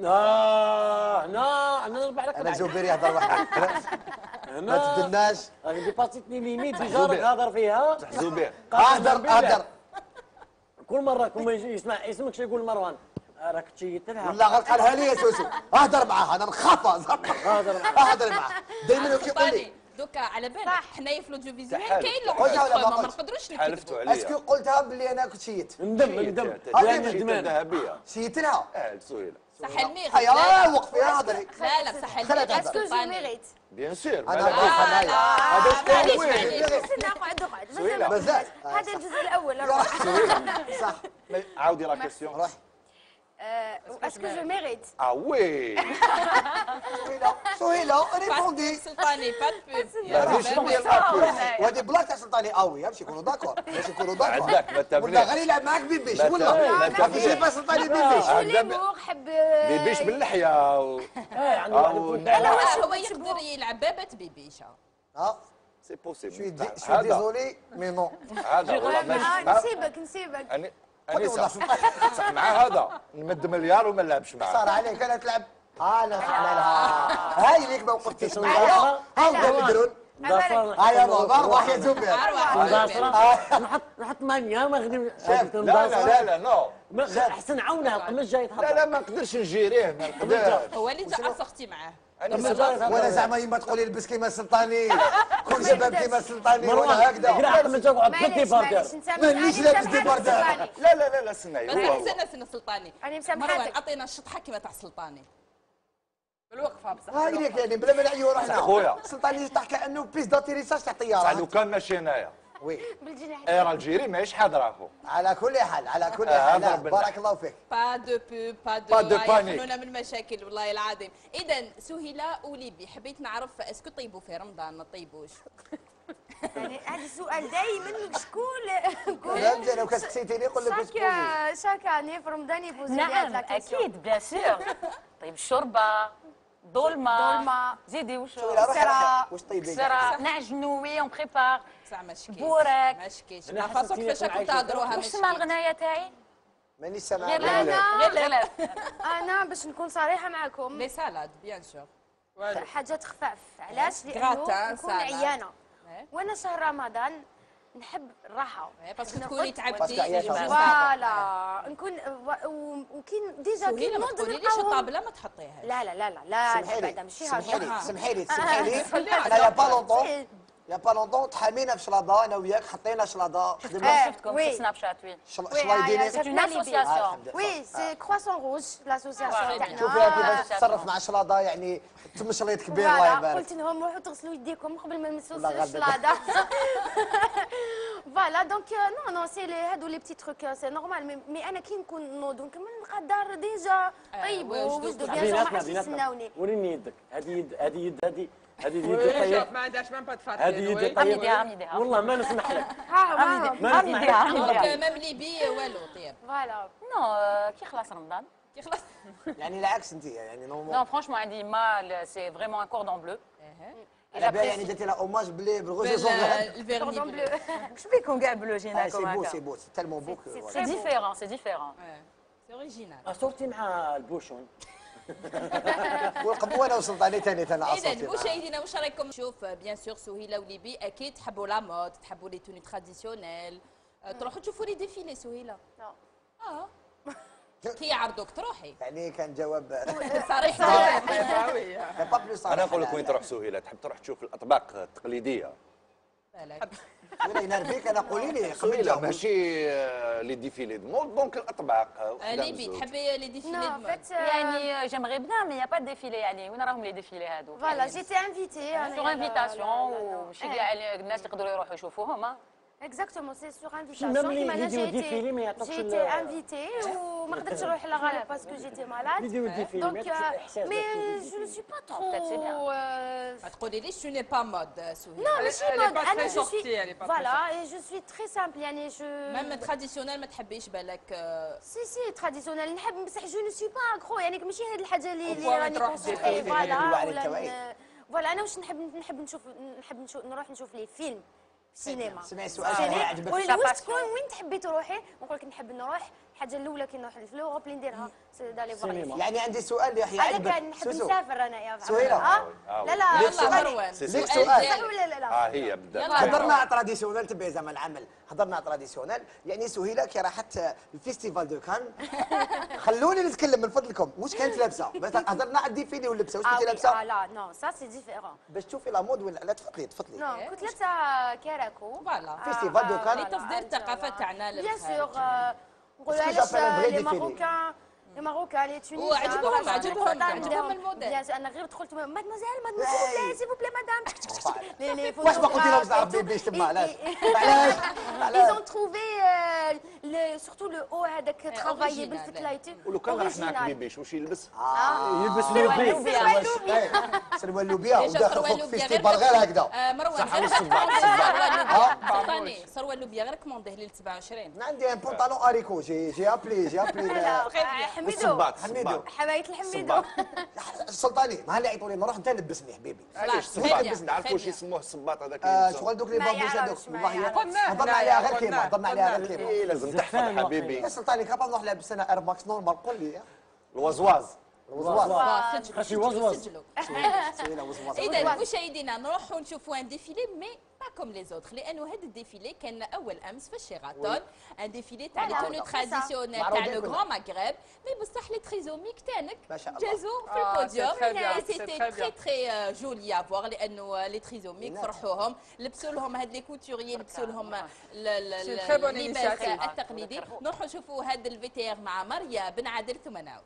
هنا نربح لك انا زبير يهضر واحد ما تبدلناش راك ديباسيتني ليميت ديجا راك هضر فيها. زبير اهدر كل مره كون ما يجي يسمع اسمك شي يقول مروان راك تشيت لها. ولا غير قالها لي يا سوسو اهدر معاه انا نخاف اهدر معاه دائما كيقول لي دوكا على بالك حنايا في لوديو فيزيوال تحالف. كاين قلتها ولا ما ما قلتش؟ نقدروش حالفتوا نكذبوا عليا. اسكو قلتها باللي انا كنت شيت ندم هذه شيته ذهبيه. شيت لها سهيله. صح الميغ هيا وقفي هضري لا لا بصح خلت Est-ce que je mérite? بيان سور. انا نقول حنايا هذا شكون وين استنى قعد سهيلة. مازال هذا الجزء الاول صح عاودي لا كيسيون. روح Est-ce que je mérite? وي. سهيله ريبوندي سلطاني با دو ماهيش ديال الابوس. وهذه بلاك تاع سلطاني قوي باش يكونوا داكور باش يكونوا داكور عندك ما ولا تبنيش. غير يلعب معاك بيبيش ما ولا تبنيش. يجيب سلطاني بيبيش Je l'amour حب بيبيش باللحيه هو يقدر يلعب بابات بيبيشه ها سي شوي بوسيبل. شوي ديزولي مي نو هذا والله ماشي. نسيبك اني صح مع هذا نمد مليار وما نلعبش صار معاه. عليك انا تلعب انا حلالها هاي ليك ما وقفتيش معايا ها بدرون هاي برضه يا زبير نحط مانيا ما خدم. لا نو. احسن عاونها القماش جاي يتحط. لا ما نقدرش نجيريه ما نقدرش. هو اللي انت عصقتي معاه وانا زعما يما تقولي لبس كيما السلطاني كل فوق شباب كيما السلطاني مروان ولا هكذا قرا عقل من جوع بيتي برجر مانيش لابس دي بردان. لا سنعي بس استنى سلطاني أنا مروان مسامحاتك. اعطينا الشطحه كيما تاع السلطاني بالوقفه بصح هايليك يعني بلا ما نعيو روحنا خويا. السلطاني يفتح كانه بيس داتيريساج تاع بصح طياره. لو كان ماشي هنايا وي بالجناح. اير الجيري ماهيش حاضره اخو. على كل حال على كل هذا حال ربنا. بارك الله فيك. با دو بو با Pas دو de panique. يحلونا من مشاكل والله العظيم. اذا سهيله وليبي حبيت نعرف اسكو طيبوا في رمضان ما طيبوش؟ يعني هذا السؤال دائما شكون فهمت انا وكان سقسيتيني قول لك اسكت. شاك اني في رمضان يبوزوا لي هاد نعم لا كيسيون. اكيد بيان سور. طيب الشوربه دولمه زيدي وش شوفي لا روحي كسرة واش طيبي كسرة نعجنوا وي اون بريبار بصح ما شكيش بورك. ما شكيش أنا ما فاصو حسيت كيفاش إني راكم عايشة تهضروها ما واش تسمع شكيش. الغنايه تاعي؟ مانيش سامع. غير لا، لا. غير لا انا باش نكون صريحه معكم لي سالاد بيان سور. حاجات خفاف علاش كراتان، لانه نكون سالاد. عيانه إيه. وانا شهر رمضان نحب الراحه باسكو ناخد- تكوني باسكو تعبتي عياشة فوالا نكون وكاين ديجا سهيله كي ما نوض تقولي ليش نلقاهم- الطابله ما تحطيهاش. لا لا لا لا لا سمحي بعدا لي ماشي سمحي لي هكا سمحي لي سمحي لي صلي انا يا با لونطون يا با لونطون تحامينا في شلاضه انا وياك حطينا شلاضه خدمنا شفتكم وي. في سناب شات وي شلايديني C'est une association. وي سي كرواسون روج لاسوسياسيون Voilà. شوفي كيفاش تاعنا تتصرف مع شلاضه يعني تمشليط كبير الله فوالا يبارك. قلت لهم روحوا تغسلوا يديكم قبل ما نمسوا الله غالب. الشلاضه فوالا دونك نو سي هادو لي بتي تروك سي نورمال مي انا كي نكون نوض ونكمل نلقى الدار ديجا طيب وجدوا بيان سور ما حدش يستناوني وريني يدك هذه يد هذه يد هذه يد شوف طيب ما عندهاش ميم با تفاتح هذه يد عمي طيب ديها عمي ديها والله ما نسمح لك ها ما عمي نسمح ديها لك عمي دونك ديها ميم ليبي والو طيب فوالا نو كي خلاص رمضان كي خلاص. يعني العكس انت يعني نو نورمال فرانشمون عندي مال سي فريمون ان كوردون بلو على بالي يعني درتي لها اوماج بلي بالغوزي زون الفيرني بلو. اش بيكم كاع بلو سي جيناكم بو هكا سي بو سي تالمون بو سي ديفيرون سي ديفيرون سي اوريجينال. صورتي مع البوشون والقبوه انا وسلطاني ثاني اذا اصوتي مشاهدينا واش رايكم؟ شوف بيان سور سهيله وليبي اكيد تحبوا لا مود تحبوا لي توني تراديسيونيل تروحوا تشوفوا لي ديفيلي سهيله. اه كي يعرضوك تروحي يعني كان جواب صريحه. با بلو صراحه انا نقول لك وين تروح سهيله تحب تروح تشوف الاطباق التقليديه. بالك ولا ينرفيك انا قولي لي قبل سهيله جاوب. ماشي لي ديفيلي دو مود دونك الاطباق ليبي تحبي لي ديفيلي نو دو مود؟ فات يعني جيمغي بيان مي يا با ديفيلي يعني وين راهم لي ديفيلي هادو فوالا جيتي انفيتي سور انفيتاسيون وماشي كاع الناس يقدروا يروحوا يشوفوهم اكزاكتومون سي سور ميم انفيتاسيون لي كيما انا فيديو ديفيلي ما يعطوكش جيتي انفيتي وما قدرتش نروح لغالب باسكو جيتي مالاد فيديو ديفيلي ما دونك يعطوكش الاحساس مي داك جو نو سوي با peut-être c'est ترو ما تقولي ليش تو ني با مود سهيله؟ نو ماشي Elle est مود pas انا très جو sortie, elle سوي est pas très فوالا اي جو سوي تري سامبل يعني جو ميم تراديسيونيل ما تحبيش بالك سي تراديسيونيل نحب بصح جو نو سوي با اغرو يعني ماشي هذه الحاجه اللي وفوا راني تروح كونسونطري تدير فوالا الوعي ولا التوعي. فوالا انا واش نحب نشوف نروح نشوف لي فيلم سينما سمعي سؤال شنو يعجبك واش تكون وين تحبي تروحي نقول لك نحب نروح الحاجه الاولى كي نروح في الاوروب اللي نديرها دالي فوغ سينما. يعني عندي سؤال اللي هذا يعجبك كان نحب سوسو. نسافر انايا سهيلة. لا لا ليك يلا سؤال. مروان ليك سؤال سؤال. ديالك. ولا لا لا هي بدا يلا. هضرنا على تراديسيونيل تبعي زعما العمل هضرنا على تراديسيونيل يعني سهيله كي راحت الفيستيفال دو كان خلوني نتكلم من فضلكم واش كانت لابسه مثلا هضرنا على الديفيلي واللبسه واش كنتي لابسه لا نو سا سي ديفيرون باش تشوفي لا مود ولا لا تفضلي تفضلي نو كنت لابسه كراكو فوالا فيستيفال دو كان لتصدير الثقافه تاعنا بيان سور للخارج. نقولوا Est-ce que علاش j'appelle un vrai لي défilé? ماروكان لي ماروكان لي تونيسيان وعجبهم الموديل. انا غير دخلت مادموزيل لا سي بوبلي مدام لي واش ما قلتي لهم صاحب بيبيش تما علاش علاش Ils علاش ont trouvé surtout le haut هذاك travaillé بالفتلايتي ولو كان راح معك بيبيش واش يلبس؟ يلبس لوبي سروال لوبيا ديجا وداخل سروال فوق لوبيا فيستيفال غير هكذا مروان صح، غير والصباط، سلطاني سروال لوبيا غير كومونديه ليله 27. انا عندي ان بونطالون اريكو جي ابلي حميدو الصباط حميدو حماية الحميدو الصباط. السلطاني ما اللي يعيطوا لي نروح انت لبسني حبيبي علاش الصباط نعرفوا واش يسموه الصباط هذاك شغل دوك لي ما بامبوش يعرفش، هذوك ما والله يعرفش. هضرنا عليها غير كلمه هضرنا عليها غير كلمه لازم تحفظ حبيبي يا سلطاني كابا نروح لابس انا اير ماكس نورمال قول لي الوزواز الوزواز خاص يوزوز سجلوا سهيله وزواز. اذا مشاهدينا نروحوا نشوفوا ان ديفيلي مي با كوم لي زوتر، لانه هذا الديفيلي كان اول امس في الشيراتون، ان ديفيلي تاع لي توني تراديسيونيل تاع لو غران ماغريب، مي بصح لي تريزوميك تانك جازوا في البوديوم، اي سيتي تري تري جولي افوار، لانه لي تريزوميك فرحوهم، لبسوا لهم هاد لي كوتوريي لبسوا لهم اللباس التقليدي. نروحوا نشوفوا هذا الفيتير مع مريا بن عادل ثم نعود.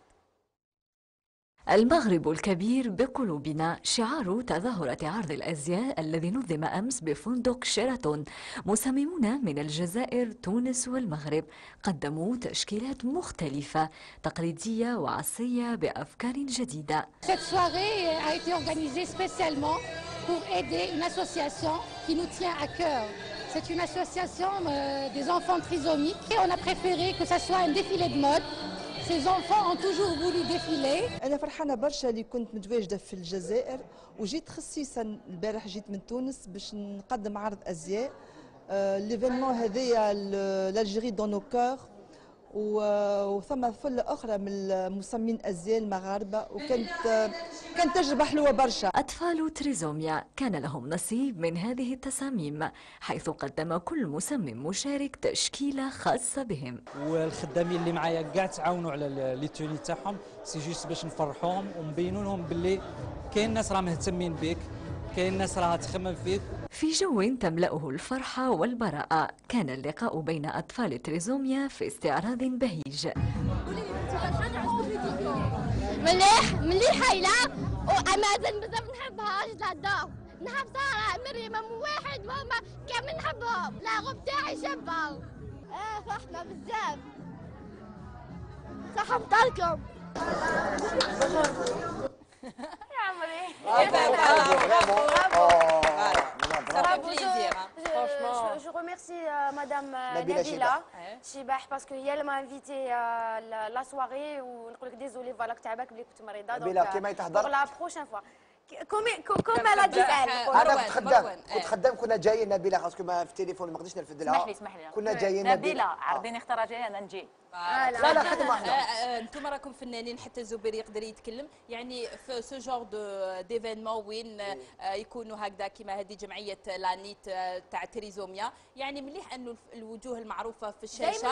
المغرب الكبير بقلوبنا شعار تظاهرة عرض الأزياء الذي نظم أمس بفندق شيراتون. مصممون من الجزائر، تونس والمغرب قدموا تشكيلات مختلفة تقليدية وعصرية بأفكار جديدة. Cette soirée a été organisée spécialement pour aider une association qui nous tient à cœur. C'est une association des enfants trisomiques et on a préféré que ça soit un défilé de mode. Ces enfants ont toujours voulu défiler. أنا فرحانة برشا اللي كنت متواجدة في الجزائر وجيت خصيصا البارح جيت من تونس باش نقدم عرض أزياء. ليفينمون هذايا l'Algérie dans nos cœurs وثم فلة أخرى من مصممين أزياء المغاربة كانت تجربة حلوة برشا. أطفال تريزوميا كان لهم نصيب من هذه التصاميم، حيث قدم كل مصمم مشارك تشكيلة خاصة بهم. والخدامين اللي معايا كاع تعاونوا على لي توني تاعهم، سي جوست باش نفرحوهم ونبينوا لهم باللي كاين ناس راه مهتمين بك، كاين ناس راها تخمم فيك. في جو تملأه الفرحة والبراءة، كان اللقاء بين أطفال تريزوميا في استعراض بهيج. مليح هايلة وأمازن بزاف نحبها جدادة، نحب سارة مريم واحد وهما كامل نحبهم، لاغو بتاعي شابة. فرحنا بزاف. صح بطالكم. يا عمري. Je remercie Madame Nabila Chibah parce qu'elle m'a invité la soirée où on dit désolé voilà que تعبك بلي كنت مريضة. نبيلة كيما يتحضر. Pour la prochaine fois. كوم لا ديفال. انا كنت خدام كنا جايين نبيلة خاصك ما في التليفون ما قدرتش نرفد لها. اسمح لي كنا جايين نبيلة عرضيني اختار جاي انا نجي. لا خدمة واحدة. انتم راكم فنانين، حتى الزبير يقدر يتكلم، يعني في سو جور دو ديفينمون وين يكونوا هكذا كيما هذه جمعيه لانيت تاع تريزوميا، يعني مليح انه الوجوه المعروفه في الشاشه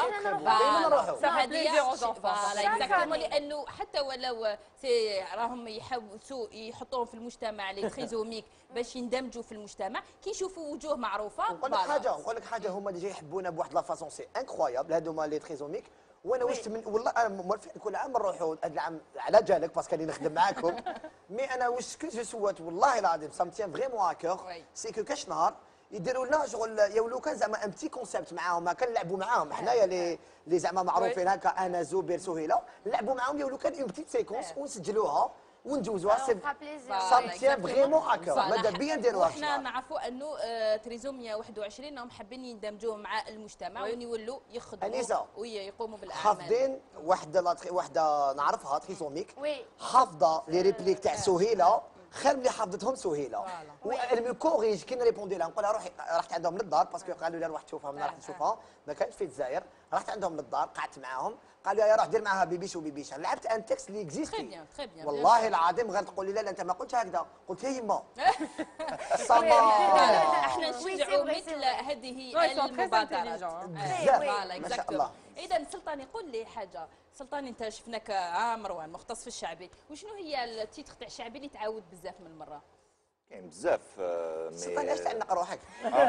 فوالا لانه حتى ولو راهم يحاولوا يحطوهم في المجتمع لي تريزوميك باش يندمجوا في المجتمع، كي يشوفوا وجوه معروفه. نقول لك حاجه هما اللي جاي يحبونا بواحد لا فاسون سي انكرويابل هذوما لي تريزوميك. وانا واش والله انا موافق كل عام نروحوا هذا العام على جالك باسكو راني نخدم معاكم. مي انا واش كنت جو سوات والله العظيم سا متيان فريمون اكور سي كو كاش نهار يديروا لنا شغل يولوا كان زعما ان بتي كونسيبت معاهم، كنلعبوا معاهم حنايا لي زعما معروفين هكا انا زبير سهيله نلعبوا معاهم يولوا كان اون بتيت سيكونس ونسجلوها وندوزوها. سا متيان فريمون اكور ماذا بيا نديروها. احنا نعرفوا انه تريزوميا 21 هم حابين يندمجوا مع المجتمع ويولوا يخدموا ويقوموا بالاعمال. حافظين وحده نعرفها تريزوميك حافظه لي ريبليك تاع سهيله خير ملي حافظتهم سهيله. والميكوريج كي نريبوندي لها نقول لها روحي، رحت عندهم للدار باسكو قالوا لي روح تشوفها، من رحت نشوفها ما كانتش في الجزائر، رحت عندهم للدار قعدت معاهم قالوا لي روح دير معاها بيبيش وبيبيشه، لعبت ان تكست اللي اكزيستي والله العظيم غير تقول لي لا انت ما قلتش هكذا، قلت يا يما احنا نشجعوا مثل هذه المبادرات ما شاء الله. اذا سلطان يقول لي حاجه، سلطان انت شفناك مروان مختص في الشعبي، وشنو هي التيتر تاع الشعبي اللي تعاود بزاف من المره؟ كاين بزاف سلطان علاش تعلق روحك؟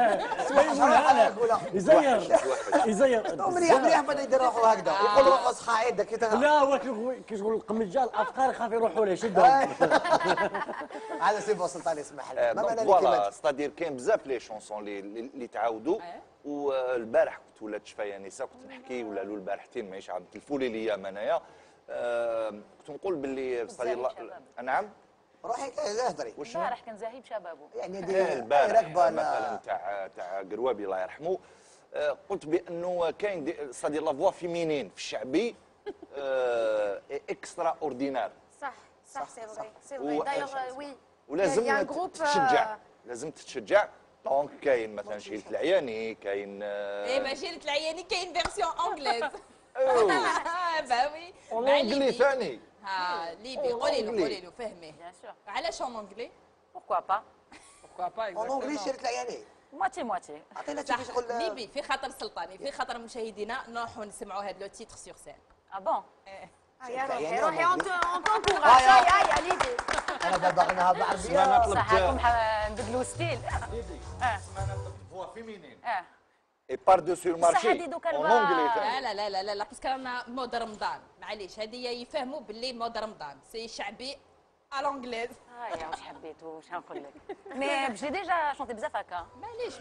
يزير مليح بدا يدير روحو هكذا يقول روحو صحايد لا هو كي تقول القمجه الافكار يخاف يروحوا له شدهم. هذا سي بون سلطان يسمح لي. فوالا ستادير كاين بزاف لي شونسون اللي تعاودوا. والبارح كنت ولات شفايا نساء كنت نحكي ولا لو البارحتين ماهيش عاد تلفوا لي ليا انايا كنت نقول باللي ستادير نعم روحي اهدري. البارح كان زاهي بشبابه يعني البارح مثلا تاع قروابي الله يرحمه قلت بانه كاين ستادير لا فوا فيمينين في الشعبي اكسترا اوردينار. صح سي فغي دايوغ وي ولازم تتشجع، لازم تتشجع. دونك كاين مثلا شيلة العياني، كاين ما شيلة العياني كاين فيرسيون انجليز. باوي اونجلي ثاني ها ليبي قولي له فهميه. علاش اون اونجلي؟ بوركوا با اون اونجلي شريت العياني مواتي مواتي. عطينا شي شغل ليبي في خاطر سلطاني في خاطر مشاهدينا نروحوا نسمعوا هذا لو تيتر سور سين. بون يا روحي اون كونكوراج هاي ليبي. انا دابا غنهضر بالعربيه صح راكم نبدلوا ستيل. سمعنا نطلب فوا فيمينين. اي بار دو سور مارشي اون اونجلي. لا لا لا لا لا باسكو رانا مود رمضان معليش هذه يفهموا باللي مود رمضان سي شعبي الانجليز. يا واش حبيت واش نقول لك مي جي ديجا شونتي بزاف هكا معليش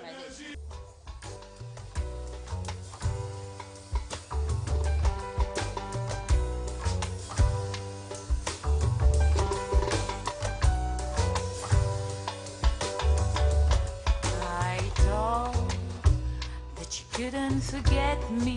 couldn't forget me,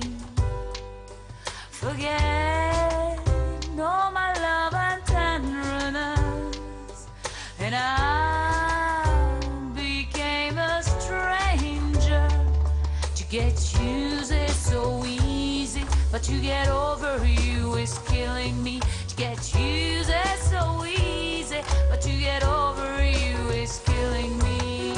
forget all my love and tenderness, and I became a stranger. To get used is so easy, but to get over you is killing me. To get used is so easy, but to get over you is killing me.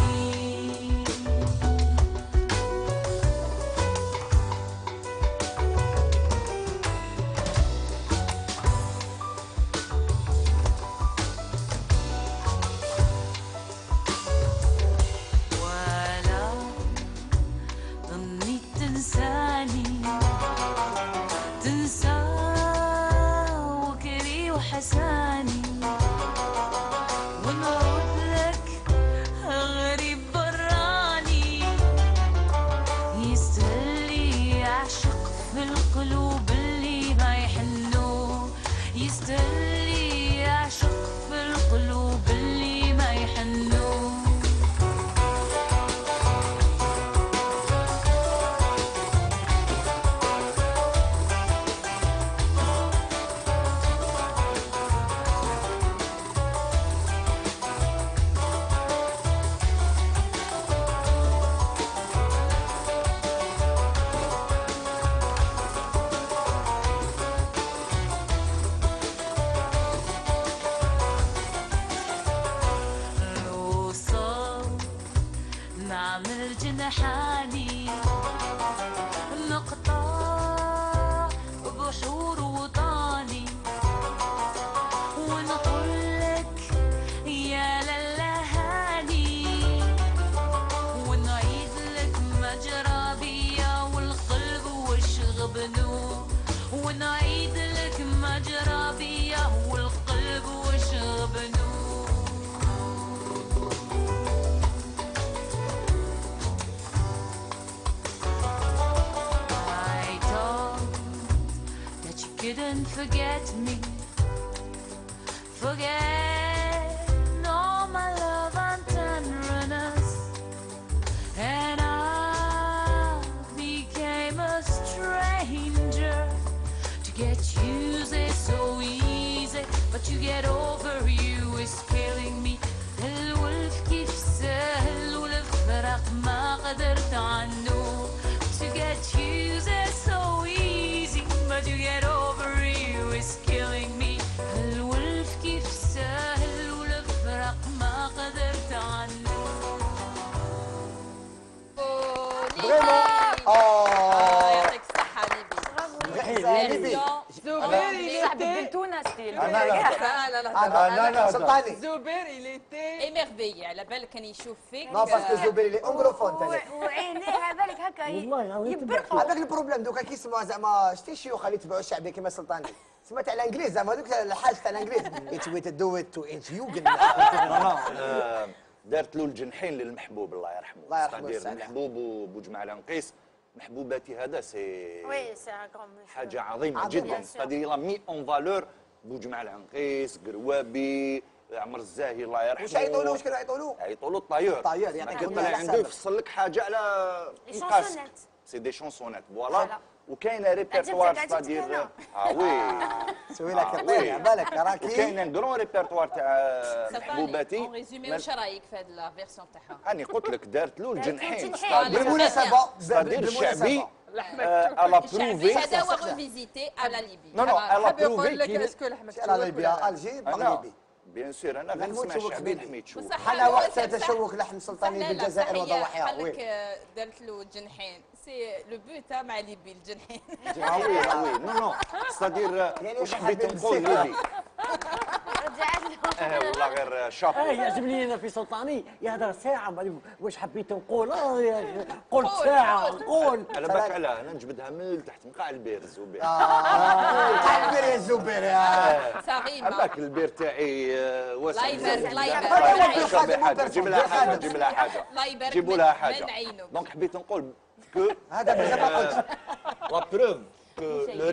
Couldn't forget me, forget all my love and tenderness, and I became a stranger. To get used is so easy, but to get over you is killing me. الولف كيف سهل والفراق ما قدرت عنه. To get used is so easy, but to get over you is killing me. الولف كيف سهل والفراق ما قدرت عنه. يعطيك الصحة ليبي. زبير بدلتونا ستيل. لا سلطاني زبير il était émerveillé على بالك كان يشوف فيك. نو باسكو زبير اللي اونغلوفون تاني وعينيه بالك هكا يبرقوا. هذاك البروبليم دوكا كيسموها زعما شتي الشيوخ اللي يتبعوا الشعبي كيما سلطاني سمعت على الانجليز زعما هذوك الحاج تاع الانجليز اتس ويت دو ات تو اتس يو دارت له الجنحين للمحبوب الله يرحمه. الله يرحمه ستادير المحبوب وبوجمع العنقيس محبوباتي هذا سي وي سي حاجه عظيمه جدا. ستادير لا مي اون فالور بوجمع العنقيس قروابي عمر الزاهي الله يرحمه. واش يعيطوا له واش كانوا يعيطوا له؟ يعيطوا له الطايور. الطايور يعني كطلع عنده يفصل لك حاجه على مقاس. سي دي شونسونات فوالا. وكاينه ريبرتوار ستادير وي سوي لك الطير بالك راكي وكاين ان كرون ريبرتوار تاع محبوباتي. اون ريزومي واش رايك في هذه لا فيرسيون تاعها؟ راني قلت لك دارت له الجنحين. بالمناسبه ستادير الشعبي elle a prouvé. هذا هو فيزيتي على ليبي. Non, non, elle a prouvé لك qu'il اسكو لحمك على ليبيا الجي مغربي. بيان سور انا غير نسمع الشعبي نحمي تشوف. حنا وقت تشوق لحم سلطاني بالجزائر وضواحيها. قال لك دارت له جنحين. سي لو بوت مع ليبي الجنحين. وي نو نو ستادير واش حبيت نقول ليبي. رجعت له والله غير شاب. يعجبني انا في سلطاني يهضر ساعه بعد واش حبيت نقول قلت ساعه قول. على بالك علاه انا نجبدها من تحت نقع البير الزبير. قاع البير يا الزبير يا صغيمه. على بالك البير تاعي واسع. الله يبارك. جيب لها حاجه جيب لها حاجه. الله يبارك. جيبوا لها حاجه. من عينه. دونك حبيت نقول كو هذا مازال ما قلت. la preuve que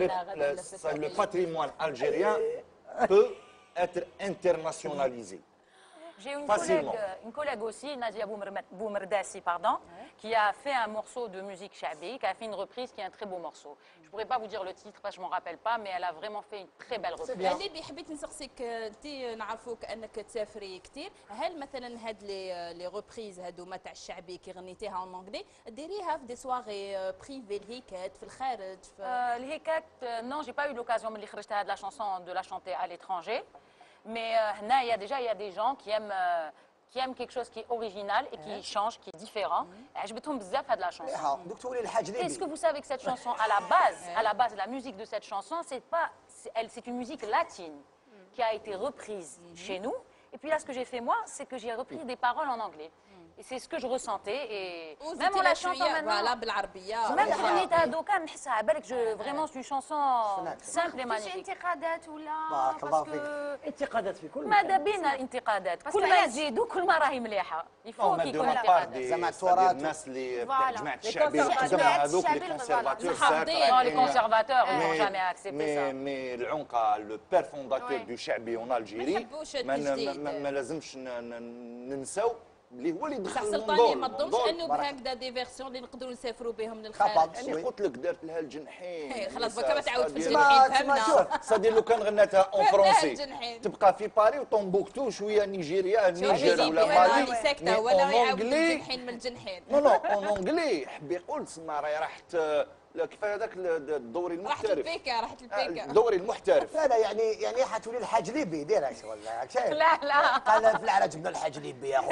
le patrimoine algérien peut être internationalisé. J'ai Facilement. une collègue aussi, Nadia Boumerdassi, pardon, qui a fait un morceau de musique chabi, qui a fait une reprise qui est un très beau morceau. Je ne pourrais pas vous dire le titre parce que je ne m'en rappelle pas, mais elle a vraiment fait une très belle reprise. ليبي حبيت نسقسيك انت نعرفوك انك تسافري كثير، هل مثلا هاد لي ريبريز هادوما تاع الشعبي كي غنيتيها اون انجلي ديريها في دي سواغي بريفي الهيكات في الخارج؟ الهيكات non, j'ai pas eu l'occasion ملي خرجت هاد la chanson de la chanter à l'étranger. Mais il y a des gens qui aiment quelque chose qui est original et qui change, qui est différent. عجبتهم بزاف هاد la chanson. Est-ce que vous savez que cette chanson, à la base, la musique de cette chanson, c'est une musique latine qui a été reprise chez nous. Et puis là, ce que j'ai fait moi, c'est que j'ai repris des paroles en anglais. Et c'est ce que je ressentais et même en la chantant maintenant. Même غنيتها دوكا نحسها على بالك vraiment c'est une chanson simple et magnifique. انتقادات ولا بارك الله فيك. انتقادات في كل ماذا بينا انتقادات كل ما يزيدوا كل ما راهي مليحه. يفوت يكون انتقادات. زعما التراث الناس اللي جماعه الشعبيه القدامى هذوك لي كونسيرفاتور les conservateurs ils n'ont jamais accepté ça. مي العنقه لو بير فونداتور دو شعبي اون الجيري ما لازمش ننساو اللي هو اللي دخل سلطاني ما تظنش انه بهكذا دي فيرسيون اللي نقدروا نسافروا بهم للخارج. انا قلت لك دارت لها الجنحين. خلاص بكا ما تعاود في الجنحين فهمنا. صدي لو كان غناتها اون فرونسي تبقى في باري وطومبوكتو شويه نيجيريا نيجر ولا مالي ساكته ولا يعاود الجنحين من الجنحين. نو اون اونجلي حبي يقول تسمى راهي راحت كيفاش هذاك الدوري المحترف. راحت البيكا الدوري المحترف. لا يعني حتولي الحاج ليبي ديرها ولا شايف؟ لا قال في العرا جبنا الحاج ليبي يا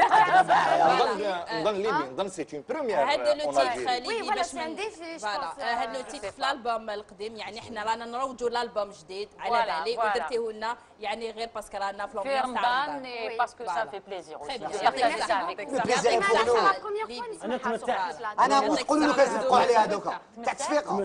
اخو. نظن ليبي نظن سي اون بروميير. هذا لو تيتر وي فوالا سي ان ديفي هذا لو تيتر في الالبوم القديم يعني احنا رانا نروجوا الالبوم جديد على بالي ودرتيه لنا يعني غير باسكو رانا في رمضان et parce que ça fait plaisir aussi. انا تمتعت. انا نقول له كنسبقوا عليها دوكا تاع تصفيقه.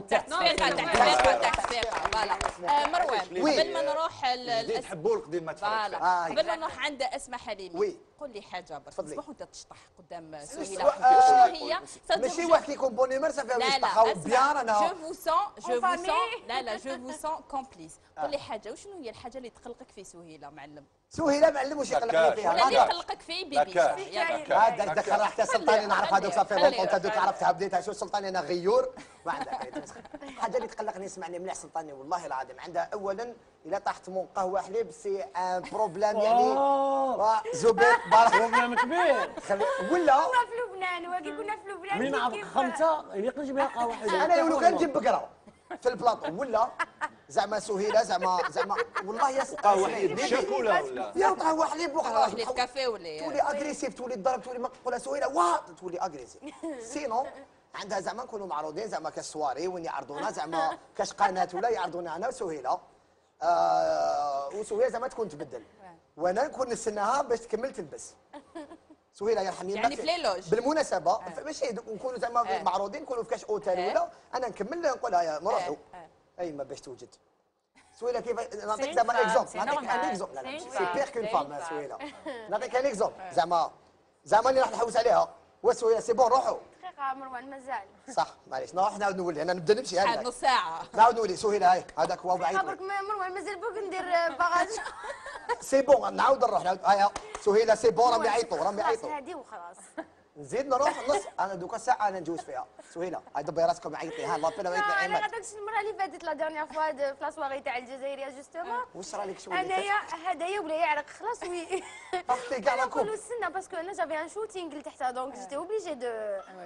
فوالا مروان قبل ما نروح تحبوا القديم ما تفرقش. قبل ما نروح عند اسماء حليمي قول لي حاجه برك صباح وانت تشطح قدام سهيله شنو هي ماشي واحد كيكون بوني مرسى فيها يشطحوا بيان انا جو فو سون لا جو فو سون كومبليس قول لي حاجه وشنو هي الحاجه اللي تقلقك في سهيله معلم؟ سهيله معلم واش يقلقني فيها؟ ولا اللي يقلقك في بيبيشا هذا دخل حتى سلطاني نعرف هذوك صافي بونطون هذوك عرفتها بديتها شو سلطاني انا غيور ما عندها الحاجه اللي تقلقني اسمعني مليح سلطاني والله العظيم عندها اولا الا طاحت من قهوه حليب سي ان بروبليم يعني زبير بروبليم كبير ولا كنا في لبنان واقي كنا في لبنان من عرض خمسه يليق نجيب لها قهوه حليب. انا لو كان نجيب بقره في البلاطو ولا زعما سهيله زعما والله يا قهوه حليب شوكولا ولا يا قهوه حليب قهوه حليب كافيه ولا تولي اغريسيف تولي تضرب تولي مقوله سهيله واه تولي اغريسيف سينو عندها زعما نكونوا معروضين زعما كالسواري وين يعرضونا زعما كاش قناه ولا يعرضونا انا وسهيله وسهيله زعما تكون تبدل وانا نكون نستناها باش تكمل تلبس سهيله يرحم يمك يعني في ليلوج بالمناسبه ماشي نكونوا زعما معروضين نكونوا في كاش اوتيل ولا انا نكمل نقولها يا نروحوا اي ما باش توجد سهيله كيف نعطيك زعما اكزومبل نعطيك ان اكزومبل سي بيغ كون فام سهيله نعطيك ان اكزومبل زعما اللي راح نحوس عليها وسهيله سي بون روحوا دقيقه مروان مازال صح معليش نروح نعاود نولي انا نبدا نمشي هذا نص ساعه نعاود نولي سهيله هاي هذاك هو بعيط خبرك مروان مازال بوك ندير باغاج سي بون نعاود نروح نعاود هاي سهيله سي بون راهم يعيطوا هادي وخلاص نزيد نروح نص انا دوكا ساعه انا نجوز فيها سهيله هاي دبي راسكم عيطي ها لابيل عيطي انا عماد غاداكش المره اللي فاتت لا ديرنيير فوا في لا سواري تاع الجزائريه جوستومون واش راه لك شويه انايا هدايا ولا يعرق خلاص وي اختي كاع نقولوا استنى باسكو انا جافي ان شوتينغ لتحتها دونك جيتي اوبليجي دو وما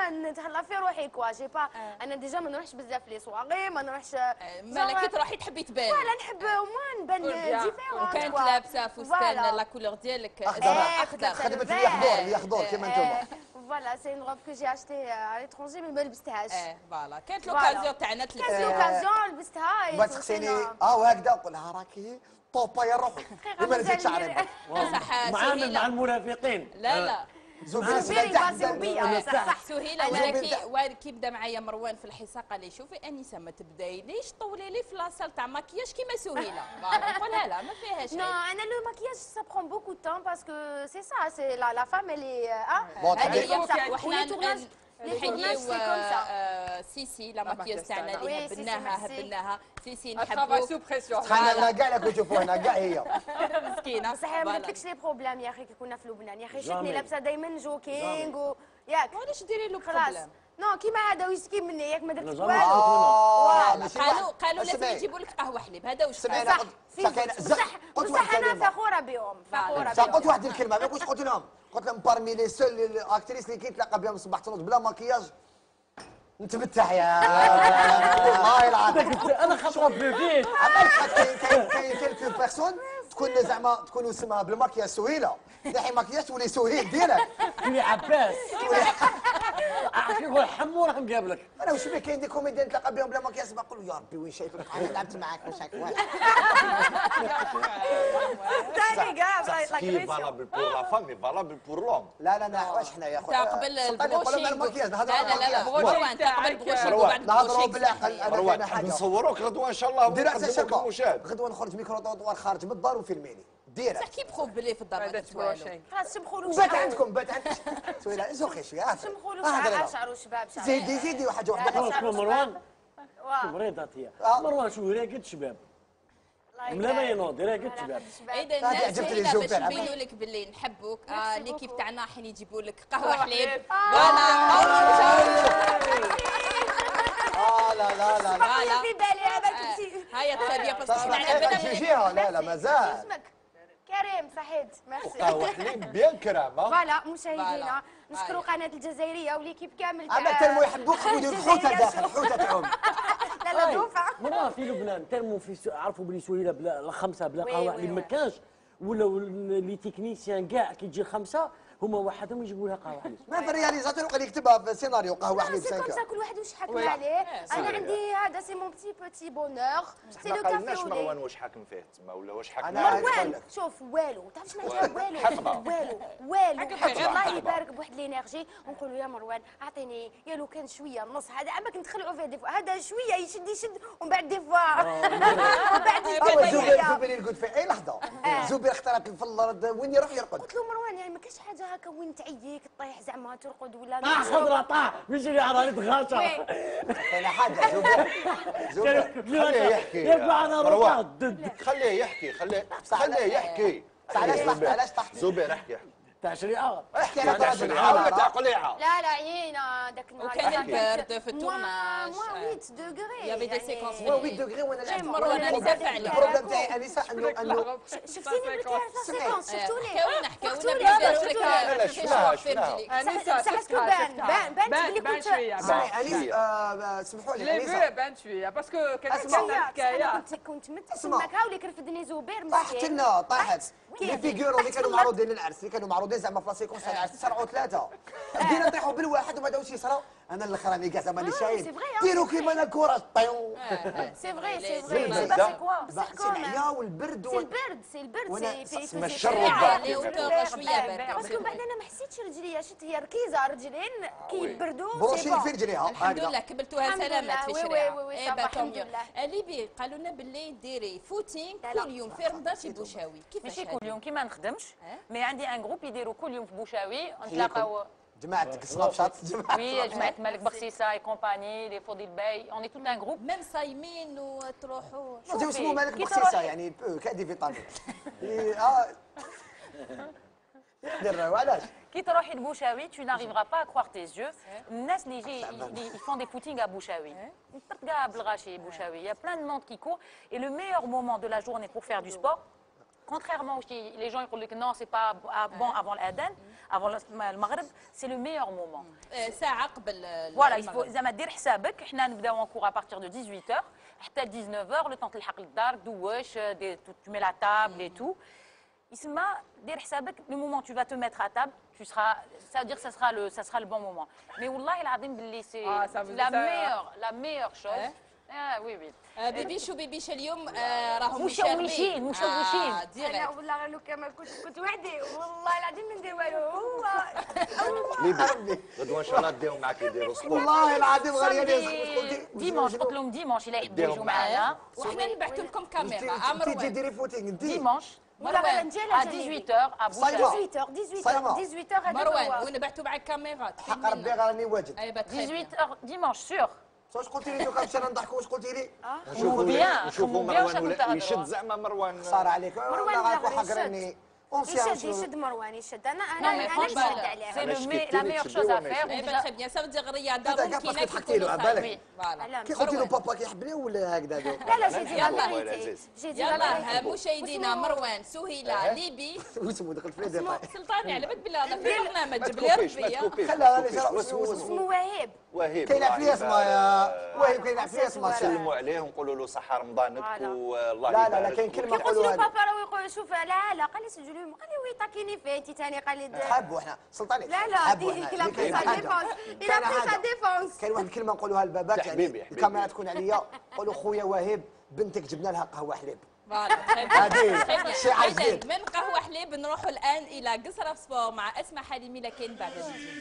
نتهلا في روحي كوا جي با. انا ديجا ما نروحش بزاف لي سواغي، ما نروحش مالا كي تروحي تحبي تبان. فوالا نحب ما نبان ديفيرون. وكانت لابسه فستان لا كولور ديالك اخضر. خدمت لي خضور كيما انتم. فوالا سي اون روب كو جي اشتي على ليترونجي مي ما لبستهاش. فوالا كانت لوكازيون تاعنا كانت لوكازيون لبستها. ما تخسيني وهكذا نقول لها راكي طوبا يا روحي ما نزيدش عليك. معامل مع المرافقين. لا زبير صح سهيله. ولكن كي بدا معايا مروان في الحصه قال لي شوفي انسه ما تبداي ليش طولي لي في لاصال تاع ماكياج كيما سهيله. قولها لا ما فيهاش. نو انا لو ماكياج سا برون بوكو دو تون باسكو سي سا سي لا فام اللي وحنا نحييو سيسي لا ماكياج تاعنا اللي هبلناها سيسي نحبوك. سو بريسيون. انا كاع اللي كنت نشوفوها هنا كاع هي مسكينه. صحيح ما قلتلكش لي بروبليم يا اخي كي كنا في لبنان يا اخي شفتني لابسه دايما جوكينغ ياك علاش ديري له خلاص. بروبليم؟ نو كيما هذا ويسكي مني ياك ما درت والو. قالوا لازم يجيبوا لك قهوه حليب هذا واش صح بصح انا فخوره بهم فخوره بهم. قلت واحد الكلمه ما كنتش قلت لهم بارمي لي سول الاكتريس اللي كيتلاقى بهم صباح تنوض بلا ماكياج نتمتع يا والله العظيم. انا خطره بلوكيت. كاين كيلكو بيرسون تكون زعما تكون اسمها بالماكياج سهيله تحي ماكياج تولي سهيل ديريكت تولي عباس. يقول حمو راح نقابلك. انا واش بيه كاين دي كوميديان نتلاقى بهم بلا ماكياج نقول يا ربي وين شايفك انا لعبت معاك واش هكا ثاني كاع كي فالابل بور لا فام مي فالابل بور لوم. لا واش حنايا خويا قبل البروشين. الماكياج لا مروان قبل البروشين وبعد نهضروا البروشين. بالعقل. مروان نصوروك غدوه ان شاء الله ونقدموك للمشاهد. غدوه نخرج ميكرو دوار خارج من الدار وفيلميني ديريكت. صح كي بخوف بلي في الدار ما درت والو. خلاص سمحوا له بات عندكم سويلا زوخي شويه سمحوا له شعروا شباب زيدي واحد واحده مروان مريضات هي. مروان شو راقد شباب لا ما ينوض راقد شباب. اذا الناس هنا باش نبينوا لك باللي نحبوك ليكيب تاعنا حين يجيبوا لك قهوه حليب. لا في بالي هذا هيا تخبيه لا مازال اسمك كريم صحيت ميرسي. قهوه حليب بيان كرامه. فوالا مشاهدينا نشكروا قناه الجزائريه وليكيب كامل اما تلمو يحبوك يديروا الحوته داخل الحوته تاعهم. لا دوفه مرة في لبنان تلمو في عرفوا بلي سهيله بلا الخمسه بلا قهوه حليب ما كانش ولا لي تكنيسيان كاع كي تجي الخمسه هما وحدهم يجيبوا لها قهوه حليب. ما في الرياليزاتور وقال يكتبها في سيناريو قهوه حليب سي كوم سا كل واحد واش حاكم عليه. انا عندي هذا سي مون بتي بونور سي لو كافي. ماش مروان واش حاكم فيه تما ولا واش حاكم؟ مروان شوف والو تعرف شنو والو الله يبارك بواحد لينيرجي ونقولوا يا مروان اعطيني يا لو كان شويه النص هذا اما كنت نخلعوا فيه دي فوا هذا شويه يشد ومن بعد دي فوا بعد زبير يقول في اي لحظه زبير اخترت في الارض وين يروح يرقد. قلت له مروان يعني ما كاش حاجه هكا وين تعييك طيح زعما ترقد ولا طاح خضره طاح ماشي اللي عراني تغاشى. كاين حاجه زبير خليه يحكي خليه يحكي خليه يحكي. علاش طحت زبير احكي تشريعه احكي على تاع شريعه تاع قليعه. لا عيينا داك النهار وكان البرد في التورناج. موان 8 دوغري يا بي دي سيكونس. موان 8 دوغري وانا جاي مروان انا دافع عليه. البروبليم تاعي انسه انه شفتيني بلي سيكونس شفتوني لا شفناها ساعات بان بان شويه سمحوا لي لي بان شويه باسكو كانت الحكايه كنت متسمك هاوليك رفدني زبير طاحت لنا لي فيغورو اللي كانوا معروضين للعرس اللي كانوا معروضين زعما في لاسيكونس تاع العرس صرعوا ثلاثه بدينا نطيحوا بالواحد وما داوش يصراو انا الاخراني كاع زعما اللي شايل ديروا كيما انا الكره طيو سي فري سي كوا بصح العيا والبرد سي البرد سي الشر والضغط شويه برد باسكو بعد انا ما حسيتش رجليا شفت هي ركيزه رجلين كيبردوا بروشين في رجليها الحمد لله كبلتوها سلامات في شريعه. اي الحمد لله. ليبي قالوا لنا باللي ديري فوتين كل يوم في رمضان في بوشاوي كيفاش؟ ماشي كل يوم كيما نخدمش مي عندي ان جروب يديروا كل يوم في بوشاوي نتلاقاو جماعتك سناب شات وي جماعه مالك بخسيسه اي كومباني لي فودي الباي اوني توت ان جروب ميم صايمين وتروحوا شوفي اسمه مالك بخسيسه يعني كادي فيتامين يقدر وعلاش كي تروحي لبوشاوي tu n'arriveras pas à croire tes yeux الناس اللي يجي ils font des footings à بوشاوي تلقى بالغاشي بوشاوي il y a plein de monde qui court et le meilleur moment de la journée pour faire du sport contrairement les gens يقول لك non c'est pas bon avant l'adhan avant المغرب c'est le meilleur moment. ساعة قبل Voilà, il faut زعما دير حسابك حنا نبداو en cours à partir de 18h حتى 19h le temps تلحق للدار دوش tu mets la table et tout. يسمى دير حسابك le moment tu vas te mettre à table tu seras ça veut dire que ça sera le bon moment. Mais والله العظيم باللي c'est la meilleure chose. وي وي بيبيش وبيبيش اليوم راهم مشوشين انا والله لو كان كنت وحدي والله العظيم ما ندير والو هو غدوه ان شاء الله نديهم معاك يديروا سبور. والله العظيم غير ديمونش قلت لهم ديمونش الا يحبوا يجوا معايا وحنا نبعثوا لكم كاميرا انت تجي ديري فوتينغ ديمونش مروان à 18h à Boucher 18h مروان ونبعثوا معك كاميرا حق ربي راني واجد 18h dimanche sûr. واش قلتي لي دوكا مشينا نضحكوا واش قلتي لي؟ نشوفوا مروان يشد زعما مروان خساره عليك ولا غاكو حق راني يشد مروان يشد انا نشد عليه سي لا ميور شوز ا فير تري بيان سا فدير الرياضه ممكنه كي له بالك كي قلتي له بابا كيحبني ولا هكذا لا جي دي يلا مشاهدينا مروان سهيله ليبي واسمو دخل في لي سلطاني على بد بالله في برنامج جبل لي ربيه خليها انا اسمه وهيب كاين في اسمه يا وهيب كاين في اسمه نسلموا عليه ونقولوا له صحه رمضانك والله لا لا لا كاين كلمه نقولوا بابا راه يقول شوف لا قال لي سجلوا قال لي ويطاكيني فيه انت ثاني قال لي حبوا احنا سلطاني لا دي لا ديفونس كاين واحد الكلمه نقولوها لباباك يعني الكاميرا تكون عليا نقولوا خويا وهيب بنتك جبنا لها قهوه حليب. هذه شعار جديد. من قهوه حليب نروحوا الان الى قصر سبور مع اسماء حليمي لكن بعد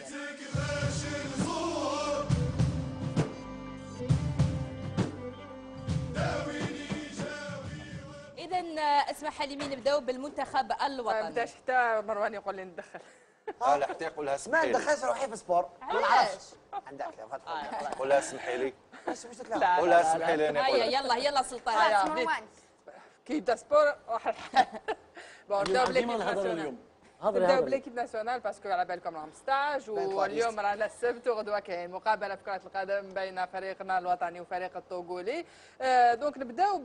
إذا اسماء حليمي نبداو بالمنتخب الوطني. ما بداش حتى مروان يقول لي ندخل. لا حتى يقولها اسمحي لي. ما ندخلش روحي في سبور. ما نعرفش. عندك قولها اسمحي لي. قولها اسمحي لي انا. يلا سلطان. مروان. كي يبدا سبور راح بون نبداو بليكيب ناسيونال. نبداو بليكيب ناسيونال باسكو على بالكم راهم ستاج واليوم رانا السبت وغدوه كاين مقابله في كرة القدم بين فريقنا الوطني وفريق الطوغولي. دونك نبداو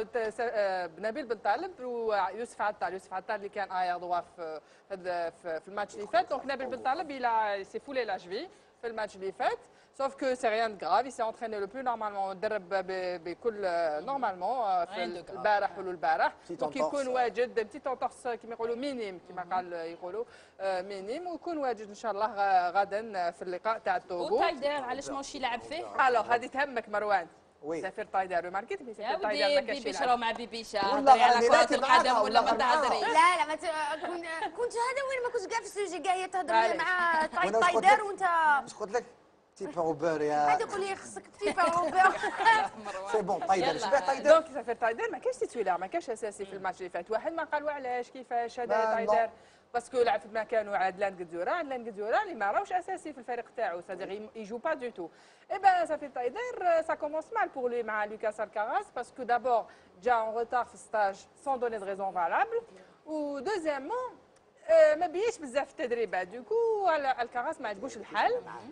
بنبيل بن طالب ويوسف عطار. يوسف عطار اللي كان اير دوا في الماتش اللي فات. دونك نبيل بن طالب il s'est foulé la cheville في الماتش اللي فات. Sauf que c'est rien de grave, il s'est entraîné le plus normalement درب بكل نورمالمون في البارح والبارح. دونك يكون واجد بتي تونتورس كيما يقولوا مينيم كيما قال يقولوا مينيم ويكون واجد ان شاء الله غدا في اللقاء تاع التوغو. وتايدر علاش ماشي يلعب فيه؟ الوغ هذه تهمك مروان. سفير تايدر ماركيت مي سفير تايدر ما كانش بيبيش راهو مع بيبيشا هضري على كرة القدم ولا ما تهضري؟ لا كنت هذا وين ما كنتش كاع في السوجي كاع هي تهضر مع تايدر وانت مش قلت لك بتي باروبر يا هذا يقول لي خصك بتي باروبر سي بون تايدر شبيه تايدر دونك سفير تايدر ما كانش تيتويلر ما كانش اساسي في الماتش اللي فات. واحد ما قالوا علاش كيفاش هذا تايدر باسكو لعب في مكانو عدلان قدزوره اللي ما راهوش اساسي في الفريق تاعو سادير يجو با دو تو. اي بان سافي تايدر سا كومونس مال بور لي مع لوكاس الكاراس باسكو دابور جا اون روتار في ستاج سون دوني دو ريزون فالابل و دوزيامون ما بيش بزاف التدريبات دوكو الكاراس ما عجبوش الحال.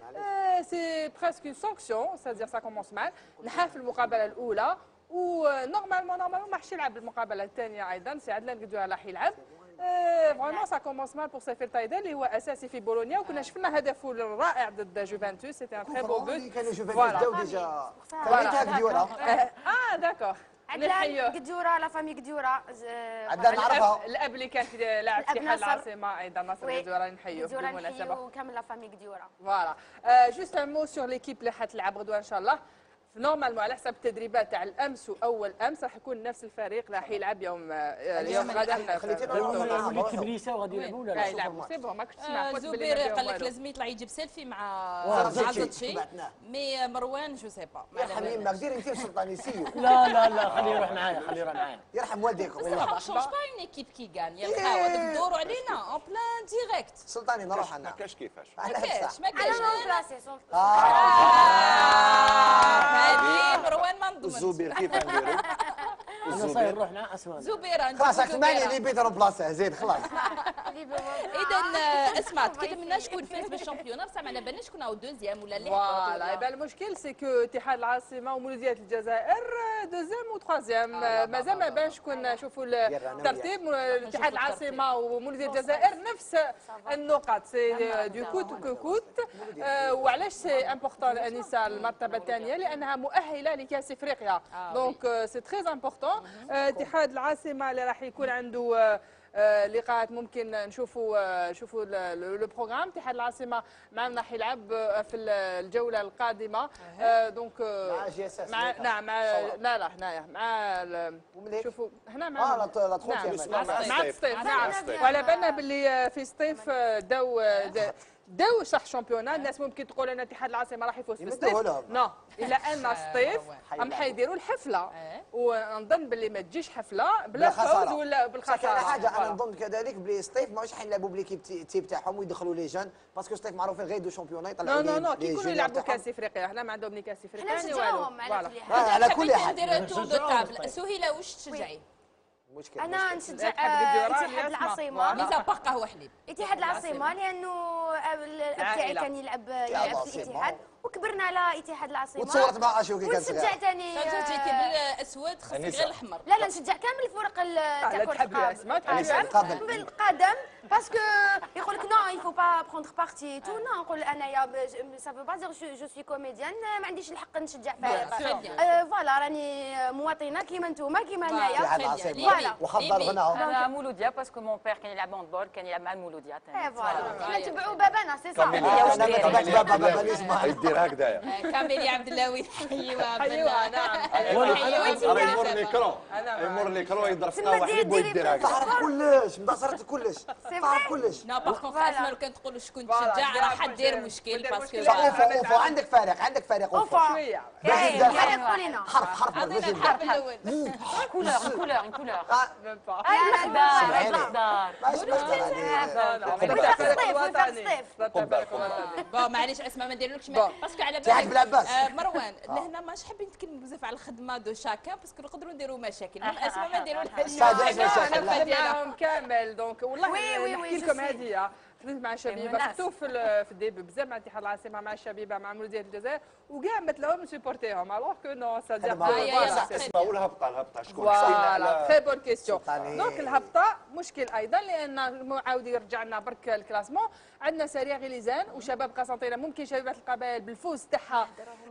سي بريسك اون سانكسيون سادير سا كومونس مال نحا في المقابله الاولى ونورمالمون ما راحش يلعب المقابله الثانيه ايضا سي عدلان قدزوره راح يلعب. فريمون سا كومونس مال بور سافير تايدر اللي هو اساسي في بولونيا وكنا شفنا هدفه الرائع ضد جوفنتوس سيتي ان تري بو بوت. كانوا جوفنتوس داو ديجا كان قديوره داكور عدلان قديوره لا فامي قديوره عدلان نعرفها الاب اللي كان لاعب في حال العاصمه ايضا ناصر قديوره نحيوه بالمناسبه وكامل لا فامي قديوره. فوالا جوست ان مو سور ليكيب اللي حتلعب غدوه ان شاء الله. نورمالمون على حسب التدريبات تاع الامس واول امس راح يكون نفس الفريق راح يلعب يوم غدا. وليد تبليسه وغادي يلعبوا ولا لا يلعبوا سي بون ما كنتش سمعت. زبير قال لك لازم يطلع يجيب سيلفي مع زوتشي مي مروان جو سي با. يرحم يمك ديري انت سلطاني سيو. لا خليه يروح معايا يرحم والديك والله. شونج با اون ايكيب كي غان يلقاو تدوروا علينا اون بلان ديريكت. سلطاني نروح انا ما كاش كيفاش ما كاش انا هذه مروان ما نضمنش. الزبير كيف نديروا صاير نروح مع اسماء. زبيره خلاص اسمعني اللي بيت بلاصه زين خلاص. اذا اسماء تكلمنا شكون فاز بالشامبيون بصح ما بالناش شكون هو دوزيام ولا اللي فوالا يبقى المشكل سي كو اتحاد العاصمه ومولوديات الجزائر دوزيام وتخوازيام مازال ما بانش شكون نشوفوا الترتيب. اتحاد العاصمه ومولوديات الجزائر نفس النقط سي دو كوت كوت. وعلاش سي امبورطون انسه المرتبه الثانيه لانها مؤهله لكاس افريقيا دونك سي تري امبورطون. اتحاد العاصمه اللي راح يكون عنده لقاءات ممكن نشوفوا لو بروغرام. اتحاد العاصمه معنا راح يلعب في الجوله القادمه دونك مع جي اس اس نعم مع لا هنايا مع شوفوا هنا مع لا مع الصيف نعم. وعلى بالنا باللي في الصيف داو صح شامبيونا. الناس ممكن تقول ان اتحاد العاصمه راح يفوز في الصيف. نو الا ان الصيف هم حيديروا الحفله ونظن باللي ما تجيش حفله بلا فوز ولا بالخساره. حاجه انا نظن كذلك بلي الصيف ماهوش حيلعبوا بليكيب تيب تاعهم ويدخلوا لي جان باسكو الصيف معروفين غير يدو شامبيونا يطلعوا نو كي يكونوا يلعبوا كاس افريقيا هنا ما عندهم لي كاس افريقيا حنا نشجعوهم على كل حال. ندير تور دو تابل. سهيله واش تشجعي؟ انا نشجع اتحاد العاصمه. ميزا باق قهوه حليب. اتحاد العاصمه لانه الاب تاعي كان يلعب في الاتحاد وكبرنا على اتحاد العاصمه. وتصورت مع اشوكي كان صغير. ونشجع ثاني جيتي بالاسود خاصك غير الاحمر. لا نشجع كامل الفرق تاع كره القدم بالقدم باسكو يقول لك نو يفو با بروندر بارتي تو. نو نقول انايا سافو با دير جو سوي كوميديان ما عنديش الحق نشجع فريق. فوالا راني مواطنه كيما انتوما كيما انايا. وخفض الغناء. انا مولوديا باسكو مون بير كان يلعب هاندبول كان يلعب مع المولوديات. فوالا حنا نتبعوا بابانا سي صح. انا تبعت بابا اللي اسمها يدير هكذايا. كامل يا عبد اللوي. حيوه نعم. يمر الميكرو يمر الميكرو يضرب في قهوه حليب ويدير هكذا. تعرف كلش مدصرت كلش تعرف كلش. نو باغ كونطخ اسماء لو كان تقولوا شكون تشجع راح دير مشكل باسكو اوفو عندك فريق اوفو شويه باش يبدا حرف كولور بون معليش اسماء ما نديرلكش باسكو على بالك مروان لهنا ماش حابين نتكلموا بزاف على الخدمه دو شاكان باسكو نقدروا نديروا مشاكل اسماء ما نديروا انا معاهم كامل دونك والله نحكي لكم هذه خدمت مع شبيبه خدمت في الديبي بزاف مع اتحاد العاصمه مع الشبيبه مع مولوديات الجزائر وكاع مثلهم نسيبورتيهم الوغ كو نو سا دير الهبطه شكون فوالا تري بون كيستيون. دونك الهبطه مشكل ايضا لان عاود يرجع لنا برك الكلاسمون. عندنا سريع غليزان وشباب قسنطينه ممكن شبيبه القبائل بالفوز تاعها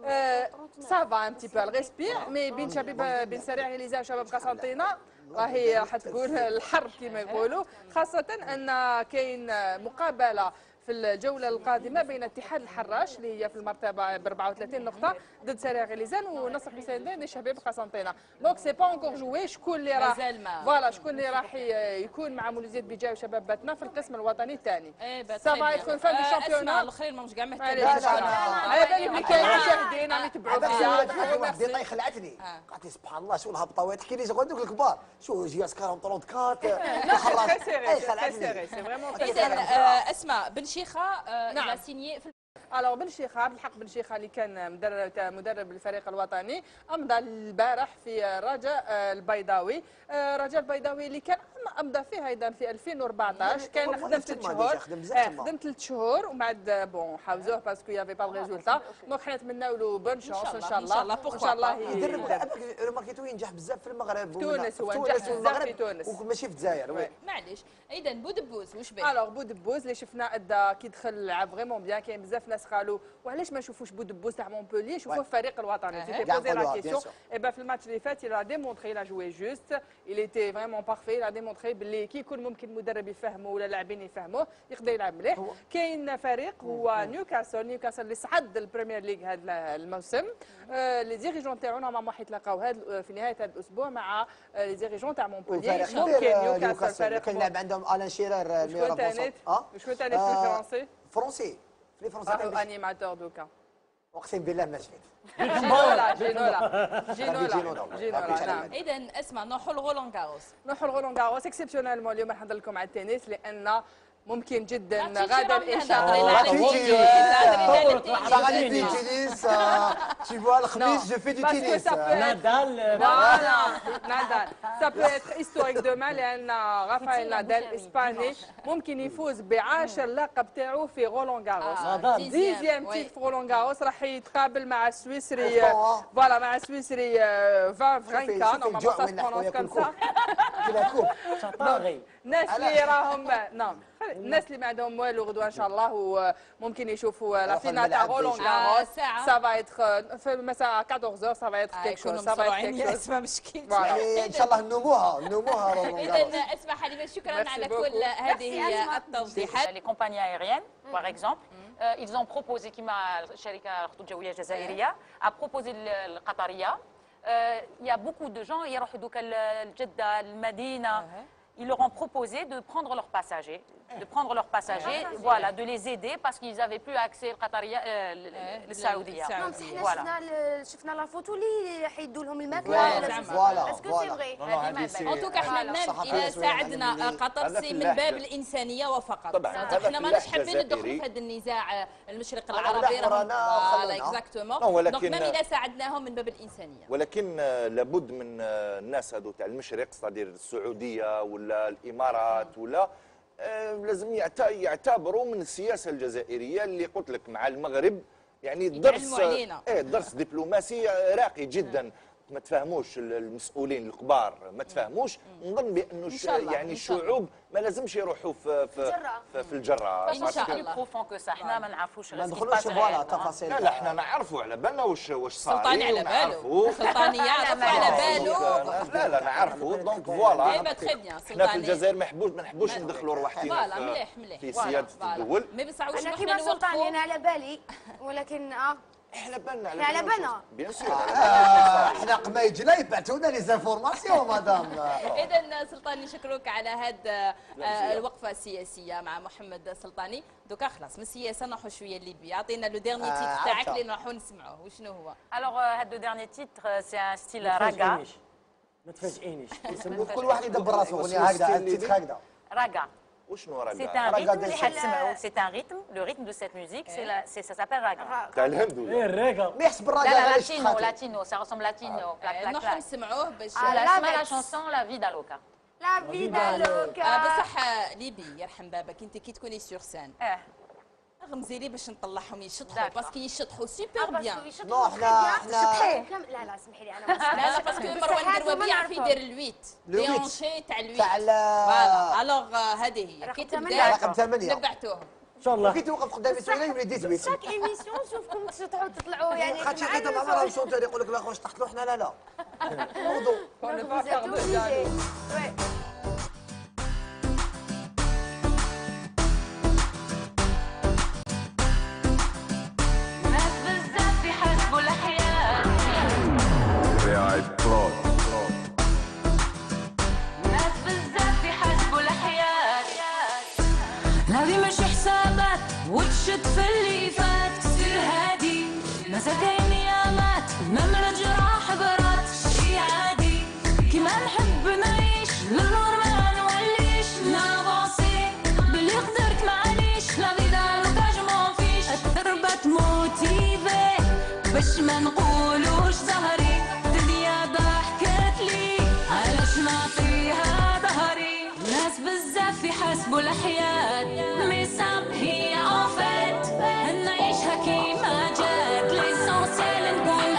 سافا ان تي بو الغيسبير مي بين سريع غليزان وشباب قسنطينه راهي راح تكون الحرب كما يقولوا خاصه ان كاين مقابله في الجوله القادمه بين اتحاد الحراش اللي هي في المرتبه ب 34 نقطه ضد سريع غليزان ونصر حسين دين شباب قسنطينه. دونك سي با انكور جوي شكون اللي راح فوالا شكون اللي راح يكون مع مولوديات بيجاي وشباب باتنا في القسم الوطني الثاني. سافا يكون فان الشامبيونا الاخرين ماهمش كاع مهتمين. على بالي بلي كاين مشاهدين راهم يتبعوا فيا. واحد اللي خلعتني قالت لي سبحان الله شو الهبطه وتحكي لي شغل دوك الكبار شو جياس كارون 34 لا سي فريمون. اذا اسماء بن شيخه لا سينيي في الوغ بن شيخه بالحق بن شيخه اللي كان مدرب الفريق الوطني امضى البارح في رجاء البيضاوي. رجاء البيضاوي اللي كان امضى فيه ايضا في 2014 كان خدم 3 شهور خدم 3 شهور ومن بعد بون حاوزوه باسكو يافي با ريزولتا. دونك حنا نتمناو له بون شونس ان شاء الله ان شاء الله يدرب. ماركيتو ينجح بزاف في المغرب تونس هو نجح بزاف في تونس وماشي في الجزائر. معليش اذا بودبوز واش بيه؟ الوغ بودبوز اللي شفنا ادى كي دخل لعب فريمون بيان. كاين بزاف ناس قالوا وعلاش ما نشوفوش بودبوز تاع مونبوليي شوفوا الفريق الوطني. جيتي بوزي لا كيسيون اي با في الماتش اللي فات il a démontré il a joué juste il était vraiment parfait il a démontré باللي كي يكون ممكن مدرب يفهمه ولا لاعبين يفهموه يقدر يلعب مليح. كاين فريق هو نيوكاسل اللي صعد البريمير ليغ هذا الموسم. لي ديريجون تاعنا ما راح يتلاقاو في نهايه هذا الاسبوع مع لي ديريجون تاع مونبوليي. ممكن نيوكاسل فريق كان يلعب عندهم الان شيرر شكون ثاني في الفرنسي فرنسي في فرنسا انيماتور دوكا اقسم بالله ما شفت. جينولا نعم. اذا اسمع نروحوا لغولون غاروس. نروحوا لغولون غاروس اكسبسيونيلمون اليوم راح نهضر لكم على التنس لان ممكن جدا لا، غدا تيجي الاشاره غادي في تنس tu vois الخميس je fais du tennis نادال نادال ça peut être historique demain لان رافائيل نادال اسباني ممكن يفوز ب10 لقب تاعو في رولان غاروس نادال. 10e تيت في رولان غاروس راح يتقابل مع السويسري فوالا مع السويسري فان فرانكا نورمالمون سا برونونس كوم سا شطاغي الناس اللي راهم نعم الناس اللي ما عندهم والو غدوه ان شاء الله وممكن يشوفوا لا فينال تاع رولان غاروس سا فا ايتر في مساء 14h سا فا ايتر كيك شوز سا فا ايتر كيك شوز ما مشكل يعني ان شاء الله نموها رولان غاروس. اذا اسمح حليمه شكرا على كل هذه التوضيحات. Les compagnies aériennes, par exemple, ils ont proposé كما الشركة الخطوط الجوية الجزائرية a proposé القطرية. Il y a beaucoup de gens يروحوا دوكا لجدة المدينة. Ils leur ont proposé de prendre leurs passagers, voilà, de les aider parce qu'ils n'avaient plus accès القطرية للسعودية. احنا شفنا لا فوتو اللي حيدوا لهم الماكله فوالا اسكو سي فري ان توكا احنا نعم الى ساعدنا قطر سي من باب الانسانيه وفقط. احنا ماناش حابين ندخلوا في هذا النزاع المشرق العربي فوالا اكزاكتومون دونك ميم الى ساعدناهم من باب الانسانيه. ولكن لابد من الناس هذو تاع المشرق صدير السعوديه ولا الامارات ولا لازم يعتبروا من السياسه الجزائريه اللي قلت لك مع المغرب يعني درس دبلوماسي راقي جدا. ما تفهموش المسؤولين الكبار ما تفهموش نظن بانه يعني الشعوب ما لازمش يروحوا في الجره ان شاء الله بروفون كو صح حنا ما نعرفوش ما ندخلوش فوالا تفاصيل. لا حنا نعرفوا على بالنا واش صار سلطاني على باله سلطاني يعرف على باله لا نعرفوا دونك فوالا حنا في الجزائر ما نحبوش ندخلوا رواحتنا في سياده الدول. ما بنسعوش انا كيما سلطاني انا على بالي ولكن احنا بالنا على بالنا بيان سور احنا قمايجنا يبعثونا لي زانفورماسيون مدام. اذا سلطاني نشكروك على هذه الوقفه السياسيه مع محمد سلطاني. دوكا خلاص من السياسه نروحوا شويه لليبيا. عطينا لو ديرني تيتر تاعك اللي نروحوا نسمعوه وشنو هو؟ الوغ هذا لو ديرني تيتر سي ان ستيل راغا. ما تفاجئينيش كل واحد يدبر راسه اغنيه هكذا التيتر هكذا راغا. C'est un rythme, c'est un rythme, le rythme de cette musique, ça s'appelle raga. ما يحسب الراغا لا latino, ça ressemble latino. نروحوا نسمعوه باش la chanson La Vida Loca. لا فيدا لوكا بصح ليبي يرحم بابك انت كي تكوني سور سان غمزي لي باش نطلعهم يشطحوا باسكو يشطحوا سوبر بيان. نو احنا لا اسمحي لي انا لا باسكو مروان دروابي يعرف يدير الويت ديونشي تاع الويت فوالا الوغ هذه هي كي تبدا رقم 8 نبعتوهم ان شاء الله. كي توقف قدامي سؤالين يولي 18 شاك ايميسيون نشوفكم تشطحوا تطلعوا يعني خاطر حتى مع مرة الشونتور يقول لك لا خوش تحت احنا لا موضوع وتشد في اللي فات تصير هادي مساكين يامات مم الجراح برات شي عادي كيما نحب نعيش للنور ما نوليش نافونسي باللي قدرت معليش لا فيدا لوكا جو فيش التربة تموتيفي باش ما نقولوش ظهري الدنيا ضحكت لي علاش نعطيها ظهري ناس بزاف يحسبوا الحياة ميسام هي نعيشها كيما جات ليسونسيال نقول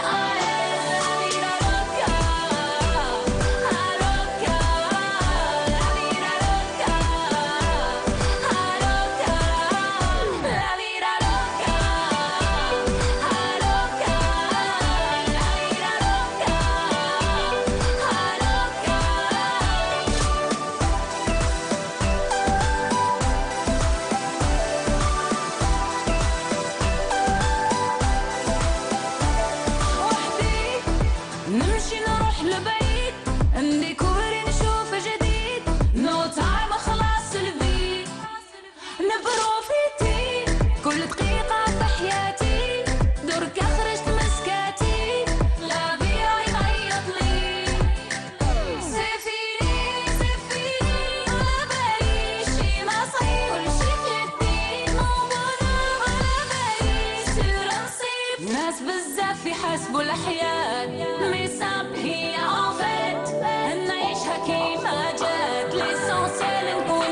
ناس بزاف يحسبوا الحياة ميساب هي عفات نعيشها كيما جات ليسونسيال نكون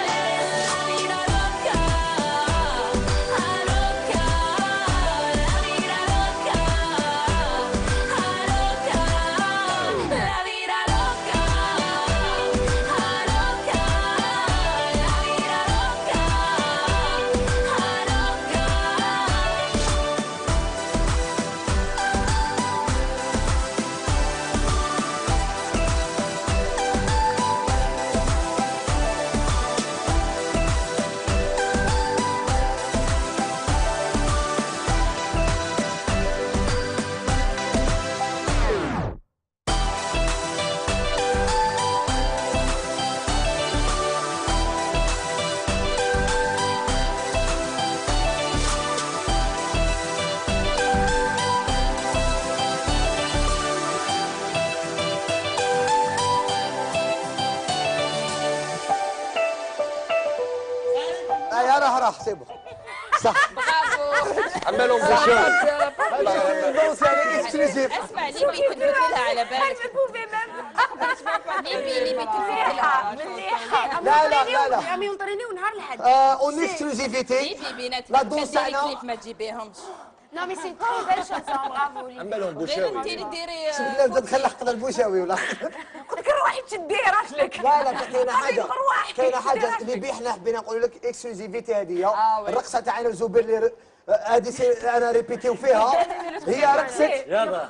راح سيبه صح برافو. عمالهم بوشاوي. دونس يعني اكسكلوزيف. اسمع ليبي تلفت لها على بالك. ليبي تلفت لها. لا لا لا لا. عم ينطرينيو نهار الحد. اون اكسكلوزيفيتي. ليبي بيناتهم. لا دونس تاعنا. كليب ما تجيبيهمش. نو مي سي تري بيل شانسون برافو ليبي. عمالهم غير بوشاوي. انت اللي ديري. شفت لازم تدخل لحقنا البوشاوي ولا قلت لك روحي تشدي راسلك. لا لا كاينه حاجه اللي بي حنا حبينا نقول لك اكسكلوزيفيتي هذه الرقصه تاعنا زبير اللي هذه انا ريبيتيو فيها هي رقصت يلا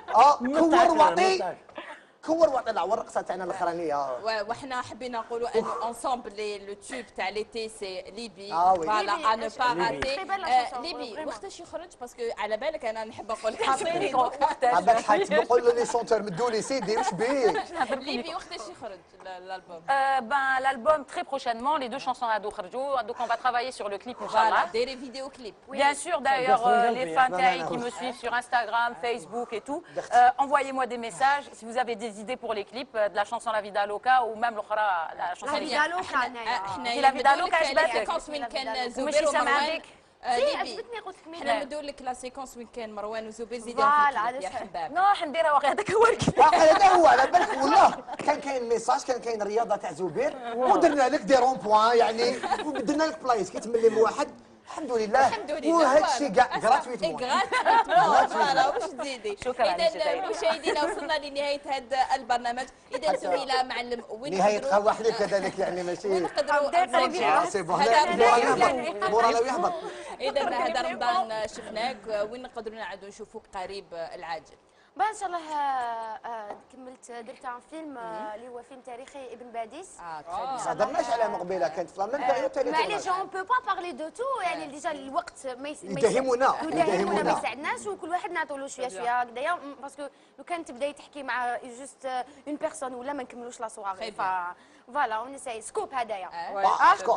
كور واعطي لا الرقصه تاعنا الاخرانيه وحنا حبينا نقولوا ان انصومبل لو تيوب تاع ليتي سي ليبي وي. فوالا ان با ليبي. راتي ليبي وقتاش يخرج باسكو على بالك انا نحب نقول لك عطيني عباك حيت نقول له لي شونتور مدوا لي سيدي واش بيك ليبي وقتاش يخرج الالبوم Ben, l'album très prochainement, les deux chansons à Kharjou. Donc on va travailler sur le clip, Inch'Allah. Des vidéos clips. Bien sûr, d'ailleurs, les fans qui me suivent sur Instagram, Facebook et tout, envoyez-moi des messages si vous avez des idées pour les clips de la chanson La Vida Loca ou même la chanson La Vida Loca La Vida Loca عجبتك وين كان زبير وماشي سامعة ومروان بك. عجبتني قلت لك حنا نبداو لك لا سيكونس وين كان مروان وزبير زيدي يا حباب نو حنديرها واقع هذاك هو الكليب. هذا هو على بالك والله كان كاين ميساج كان كاين رياضه تاع زبير ودرنا لك دي رون بوان يعني ودرنا لك بلايص كي تملي من واحد الحمد لله وهذا الشيء كاع غراتويتمون فوالا واش تزيدي. شكرا اذا مشاهدينا وصلنا لنهايه هذا البرنامج. اذا سهيله معلم وين نهايه قهوه حليب كذلك يعني ماشي نقدروا سي بون مورال يهبط. اذا هذا رمضان شفناك وين نقدروا نعاودوا نشوفوك قريب العاجل. بقى ان شاء الله كملت درت ان فيلم اللي هو فيلم تاريخي ابن باديس. ما هضرناش على مقبله كانت في لامين بيريود تاع معليش اون بو با بارلي دو تو يعني ديجا الوقت ما يداهمنا ما يساعدناش وكل واحد نعطوا له شويه شويه هكذايا باسكو لو كان تبداي تحكي مع جوست اون بيرسون ولا ما نكملوش لا سواغي فوالا اون ساي سكوب هدايا سكوب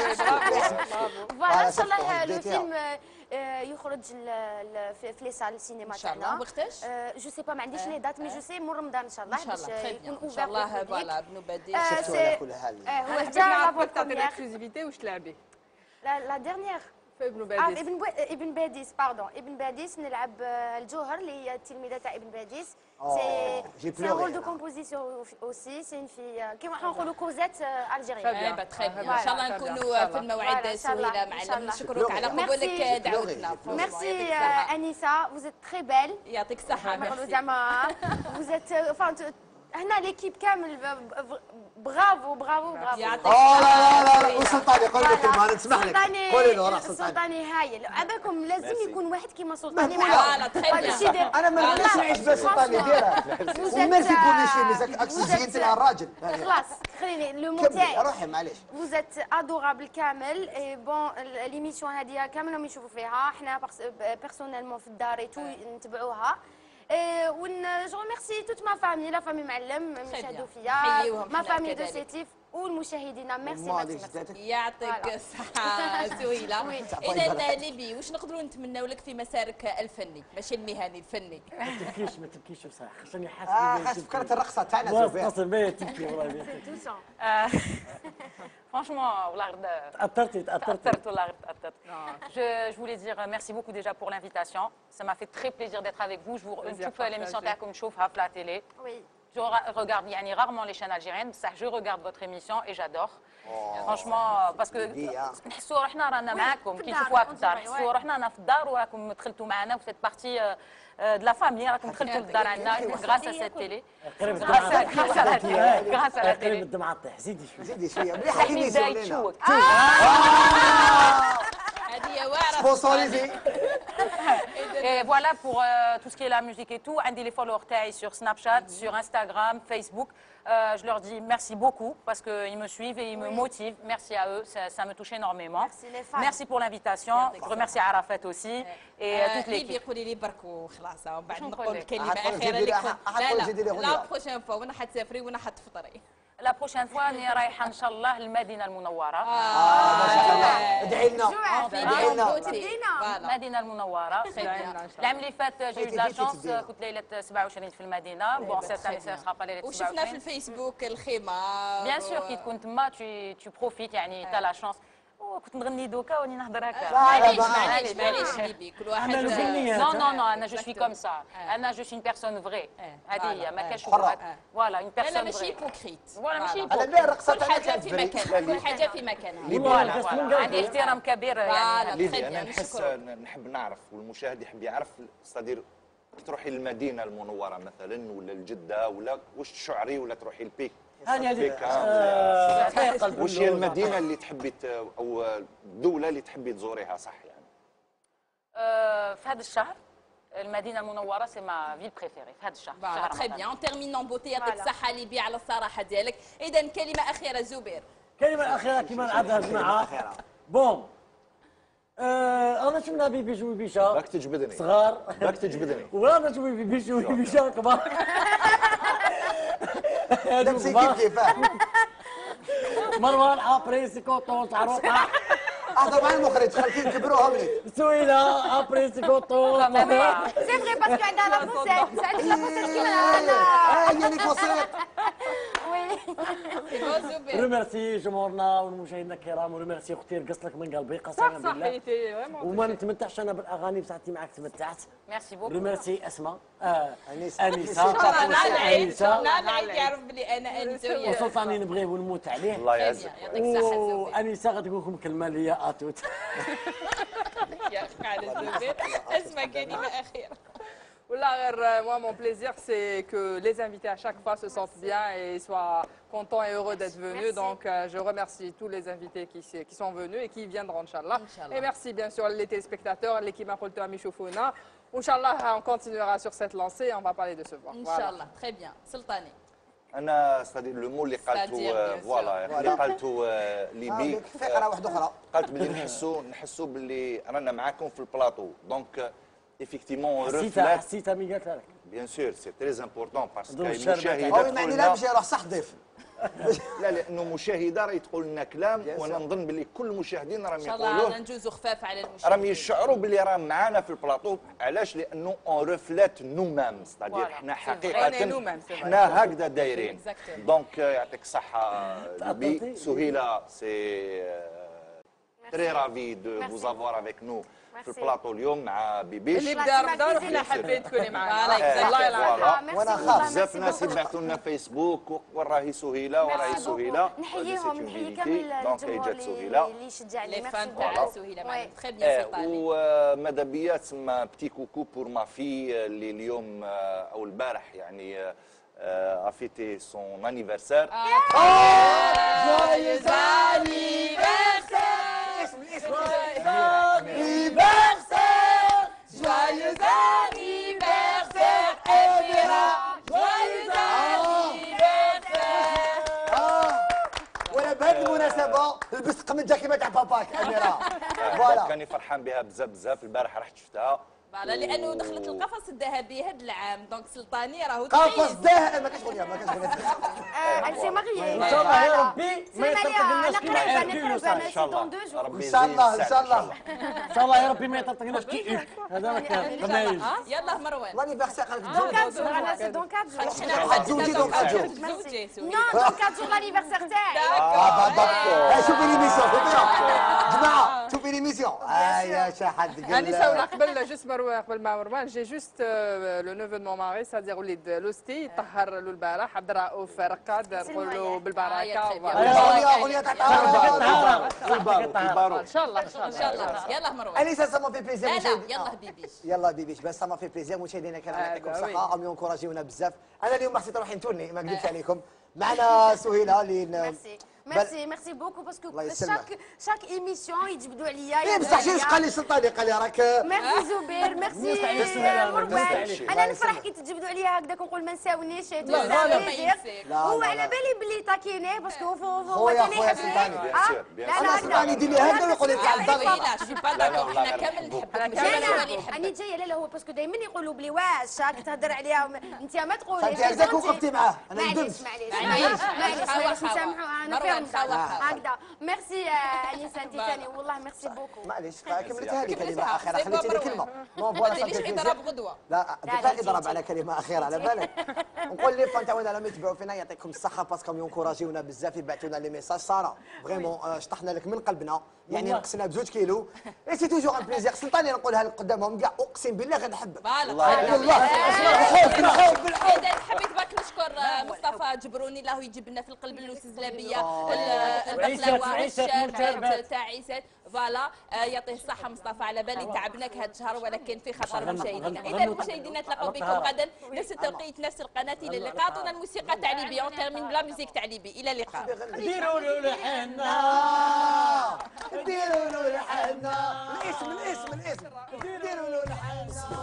فوالا ان شاء الله لو فيلم يخرج في لي سال السينما تاعنا. وقتاش؟ جو سي با ما عنديش لي دات مي جو سي مور رمضان ان شاء الله باش يكون اوفر. ان شاء الله فوالا ابن باديس. شفتوا على كل حال. هو حتى لا تعطي الاكسكلوزيفيتي واش تلعبي؟ لا ديرنيير في ابن باديس. ابن باديس باردون ابن باديس نلعب الجوهر اللي هي التلميذه تاع ابن باديس. جي سي رول دو كومبوزيسيون اوسي سي في كيما نقولوا كوزات الجيريان. تري بيان ان شاء الله نكونوا في الموعد سهيله معلم. نشكرك على قبولك دعوتنا. ميرسي انيسا vous êtes très belle. يعطيك الصحه. نقولوا زعما vous êtes هنا ليكيب كامل برافو برافو برافو. لا وسلطاني قول لي كلمه نسمح لك قولي له راه سلطاني هايل. عباكم لازم يكون واحد كيما سلطاني معانا. انا ما نقدرش نعيش بلا سلطاني ديرها وميرسي بور لي شي ميزاك زينت لها الراجل خلاص خليني لو مو تاعي روحي معليش vous êtes adorable كامل اي بون ليميسيون هذه كامل راهم يشوفوا فيها حنا بيرسونيلمون في الدار تو نتبعوها. ون جو ميرسي توت ما فامي لا فامي معلم يشهدوا فيا ما فامي دو سيتيف والمشاهدين ميرسي ماتي. يعطيك الصحة سهيلة. إذا ليبي واش نقدروا نتمناو لك في مسارك الفني ماشي المهني الفني؟ ما تبكيش بصح خاصني حاسس خاص فكرة الرقصة تاعنا زوبير. واصل ما تبكي والله. Franchement, je voulais dire merci beaucoup déjà pour l'invitation. Ça m'a fait très plaisir d'être avec vous. Je vous trouve l'émission comme Chouf à la télé. Oui. Je regarde rarement les chaînes algériennes, ça je regarde votre émission et j'adore. Franchement, parce que نحسوا روحنا رانا معاكم كي نشوفوها في الدار، نحسوا روحنا انا في الدار وراكم دخلتوا معنا وفيت بارتي de la famille راكم دخلتوا للدار عندنا grâce à cette télé. grâce à la télé. الدمعة طيح زيدي شويه. زيدي شويه مليح حكيني زيدي. هذه واعره. سبونسوريزي. Et voilà pour tout ce qui est la musique et tout. عندي les followers تاعي sur Snapchat, sur Instagram, Facebook. Je leur dis merci beaucoup parce qu'ils me suivent et ils me motivent. Merci à eux, ça me touche énormément. Merci les femmes. Merci pour l'invitation. Je remercie Arafat aussi et toute l'équipe. يقولي لي بركو خلاص وبعد نقول كلمة أخيرة لكم. لا بروشين فوا وين حتسافري وين حتفطري؟ La prochaine fois راني رايحة إن شاء الله للمدينة المنورة. ما شاء الله. ادعي لنا. ادعي لنا. المدينة المنورة. العام اللي فات جيت لا شانس كنت ليلة 27 في المدينة. بون سيت اني سيرا با ليلة 27. وشفنا في الفيسبوك الخيمة. بيان سور كي تكون تما tu profites يعني تا لا شانس. كنت نغني دوكا وني نهضر هكا. معليش ليبي كل واحد. نو نو نو انا جو سوي كوم سا. انا جو سوي اون بيرسون فري. هذه هي ما كاش شبهات. فوالا اون بيرسون فري. انا ماشي هيبوكريت. فوالا ماشي هيبوكريت. كل حاجة في مكانها. كل حاجة في مكانها. عندي احترام كبير يعني. انا نحب نعرف والمشاهد يحب يعرف صدير تروحي للمدينة المنورة مثلا ولا الجدة ولا واش تشعري ولا تروحي لبيك؟ وش هي المدينة اللي تحبي أو الدولة اللي تحبي تزوريها صح يعني؟ في هذا الشهر المدينة المنورة سي ما فيل بريفيري في هذا الشهر. تري بيان اون تيرمين اون بوتي. يعطيك الصحة ليبي على الصراحة ديالك. إذا كلمة أخيرة زبير. كلمة أخيرة كما نعدها جماعة. بون انا شفنا بيبيش وبيبيشا باك تجبدني صغار باك تجبدني وانا شوف بيبيش وبيبيشا كبار. نفسي كيف مروان ابري سيكوتو شعرو طاح. احضر معي المخرج خليكي كبروها مني. سوينا ابري سيكوتو. سي فري باسكو عندها لا فوسيت. عندك لا فوسيت كيما عندنا. هي لي فوسيت. ريميرسي جمهورنا والمشاهدين الكرام وريميرسي اختي رقصت لك من قلبي قسما بالله. وما نتمتعش انا بالاغاني بصح انت معك تمتعت. ميرسي بوكو. ريميرسي اسماء انيسه انيسه نعرف يعرف بلي انا انسه وسلطاني نبغيه ونموت عليه. الله يعزك. يعطيك الصحة وانيسه غتقول لكم كلمه اللي هي اتوت. يا اخي على الزبير. اسمع كلمه اخيره. Moi, mon plaisir, c'est que les invités à chaque fois se sentent bien et soient contents et heureux d'être venus. Donc, je remercie tous les invités qui sont venus et qui viendront, Inch'Allah. Et merci, bien sûr, les téléspectateurs, l'équipe Akolto Amishofouna. Inch'Allah, on continuera sur cette lancée et on va parler de ce voir. Inch'Allah, très bien. Sultani. أنا صديق لو اللي قالته فوالا اللي قالته ليبي فقرة واحدة أخرى. قالت بلي نحسوا باللي رانا معاكم في البلاطو دونك effectivement حسيتها مي قالت لك. بيان سور سي تري امبورطون باسكو المشاهدة هو يعني لا باش يروح صح ضيف. لا لانه مشاهده راهي تقول لنا كلام وانا نظن باللي كل المشاهدين راهم يقولوا ان شاء الله نجوزوا خفاف على المشاهدين راهم يشعروا باللي راهم معانا في البلاطو. علاش؟ لانه اون ريفليت نو ميم ستادير حنا حقيقه حنا هكذا دايرين. دونك يعطيك الصحه بي سهيله سي تري رافي دو فوز افوار افيك نو في البلاطو اليوم مع بيبيش اللي بدا رمضان وحنا حابين تكوني معنا. الله يلعن. وانا خاف بزاف ناس يبعثوا لنا فيسبوك وراهي سهيله وراهي سهيله. نحييهم نحيي كامل الجمهور اللي شجعني. لي فان تاع سهيله معنا تري بيان سلطاني. وماذا بيا تسمى بتي كوكو بور ما في اللي اليوم او البارح يعني a fêté son anniversaire. Joyeux anniversaire! Anniversaire! Joyeux anniversaire, Emira! Joyeux anniversaire! وانا بهذه المناسبة لبست قمجة كيما تاع باباك أميرة. فوالا كاني فرحان بها بزاف البارح رحت شفتها فوالا لانه دخلت القفص الذهبي هذا العام دونك سلطاني راهو قفص ذهبي ما كاينش غنيه ما كاينش غنيه انت مغيي ان شاء الله يا ربي ما انا يطرطقناش كيما قريبه ان شاء الله ان شاء الله ان شاء الله ان شاء الله يا ربي ما يطرطقناش كي هذا ما كان غنايج. يلا مروان لانيفرسير قالك دونك 4 jours انا سي دونك 4 jours زوجي دونك 4 jours نو دونك 4 jours l'anniversaire تاعي شوفي ليميسيون جماعه شوفي ليميسيون يا شحال أنا ساونا قبل جوست مروان قبل مع مروان جي جوست لو نوفو دو مون ماري سادير وليد لوستي طهر له البارح عبد الرؤوف رقاد نقول له بالبركه اغنيه تاع ان شاء الله ان شاء الله يلا مروان اليسا سا ما في بليزير يلا بيبيش يلا بيبيش بس سا ما في بليزير مشاهدينا الكرام يعطيكم الصحه ام ينكوراجيونا بزاف انا اليوم حسيت روحي نتوني ما نكذبش عليكم معنا سهيله اللي ميرسي بوكو باسكو شاك ايميسيون يجبدوا عليا ايه بصح شنو قال لي سلطاني قال لي راك ميرسي زبير ميرسي مروان انا نفرح كي تجبدوا عليا هكذاك ونقول ما نساونيش هو على بالي بلي تاكيني باسكو هو كان يحب لا سلطاني يدير لي هكذا ويقول لي تاع الضغط احنا كامل نحبك راني جايه لا هو باسكو دائما يقولوا بلي واش راك تهضر عليها انت ما تقوليش انت هكذاك وقفتي معاه انا ندمت معليش نسامحوا انا هكذا ميرسي انيسه انت ثاني والله ميرسي بوكو معليش كملتها لي كلمه اخيره خليتي لي كلمه نو فوالا ليش يضرب غدوه لا انت يضرب على كلمه اخيره على بالك نقول لي فانتاونا لما يتبعوا فينا يعطيكم الصحه باسكم ينكوراجيونا بزاف يبعثوا لنا لي ميساج ساره فريمون شطحنا لك من قلبنا يعني نقصنا ب2 كيلو اي سي توجور ان بليزير سلطاني نقولها لك قدامهم كاع اقسم بالله غنحبك والله بالحب اذا حبيت باك نشكر مصطفى جبروني الله يجيب لنا في القلب اللوسزلابيه البقلاوه والشارع تاع عيسات فوالا يعطيه الصحه مصطفى على بالي تعبناك هذا الشهر ولكن في خطر مشاهدينا اذا المشاهدين تلاقوا بكم غدا نفس التوقيت نفس القناه الى اللقاء اعطونا الموسيقى تاع ليبي اون تيرمين بلا موسيك تاع ليبي الى اللقاء ديروا له الحنه ديروا له الحنه الاسم ديروا له الحنه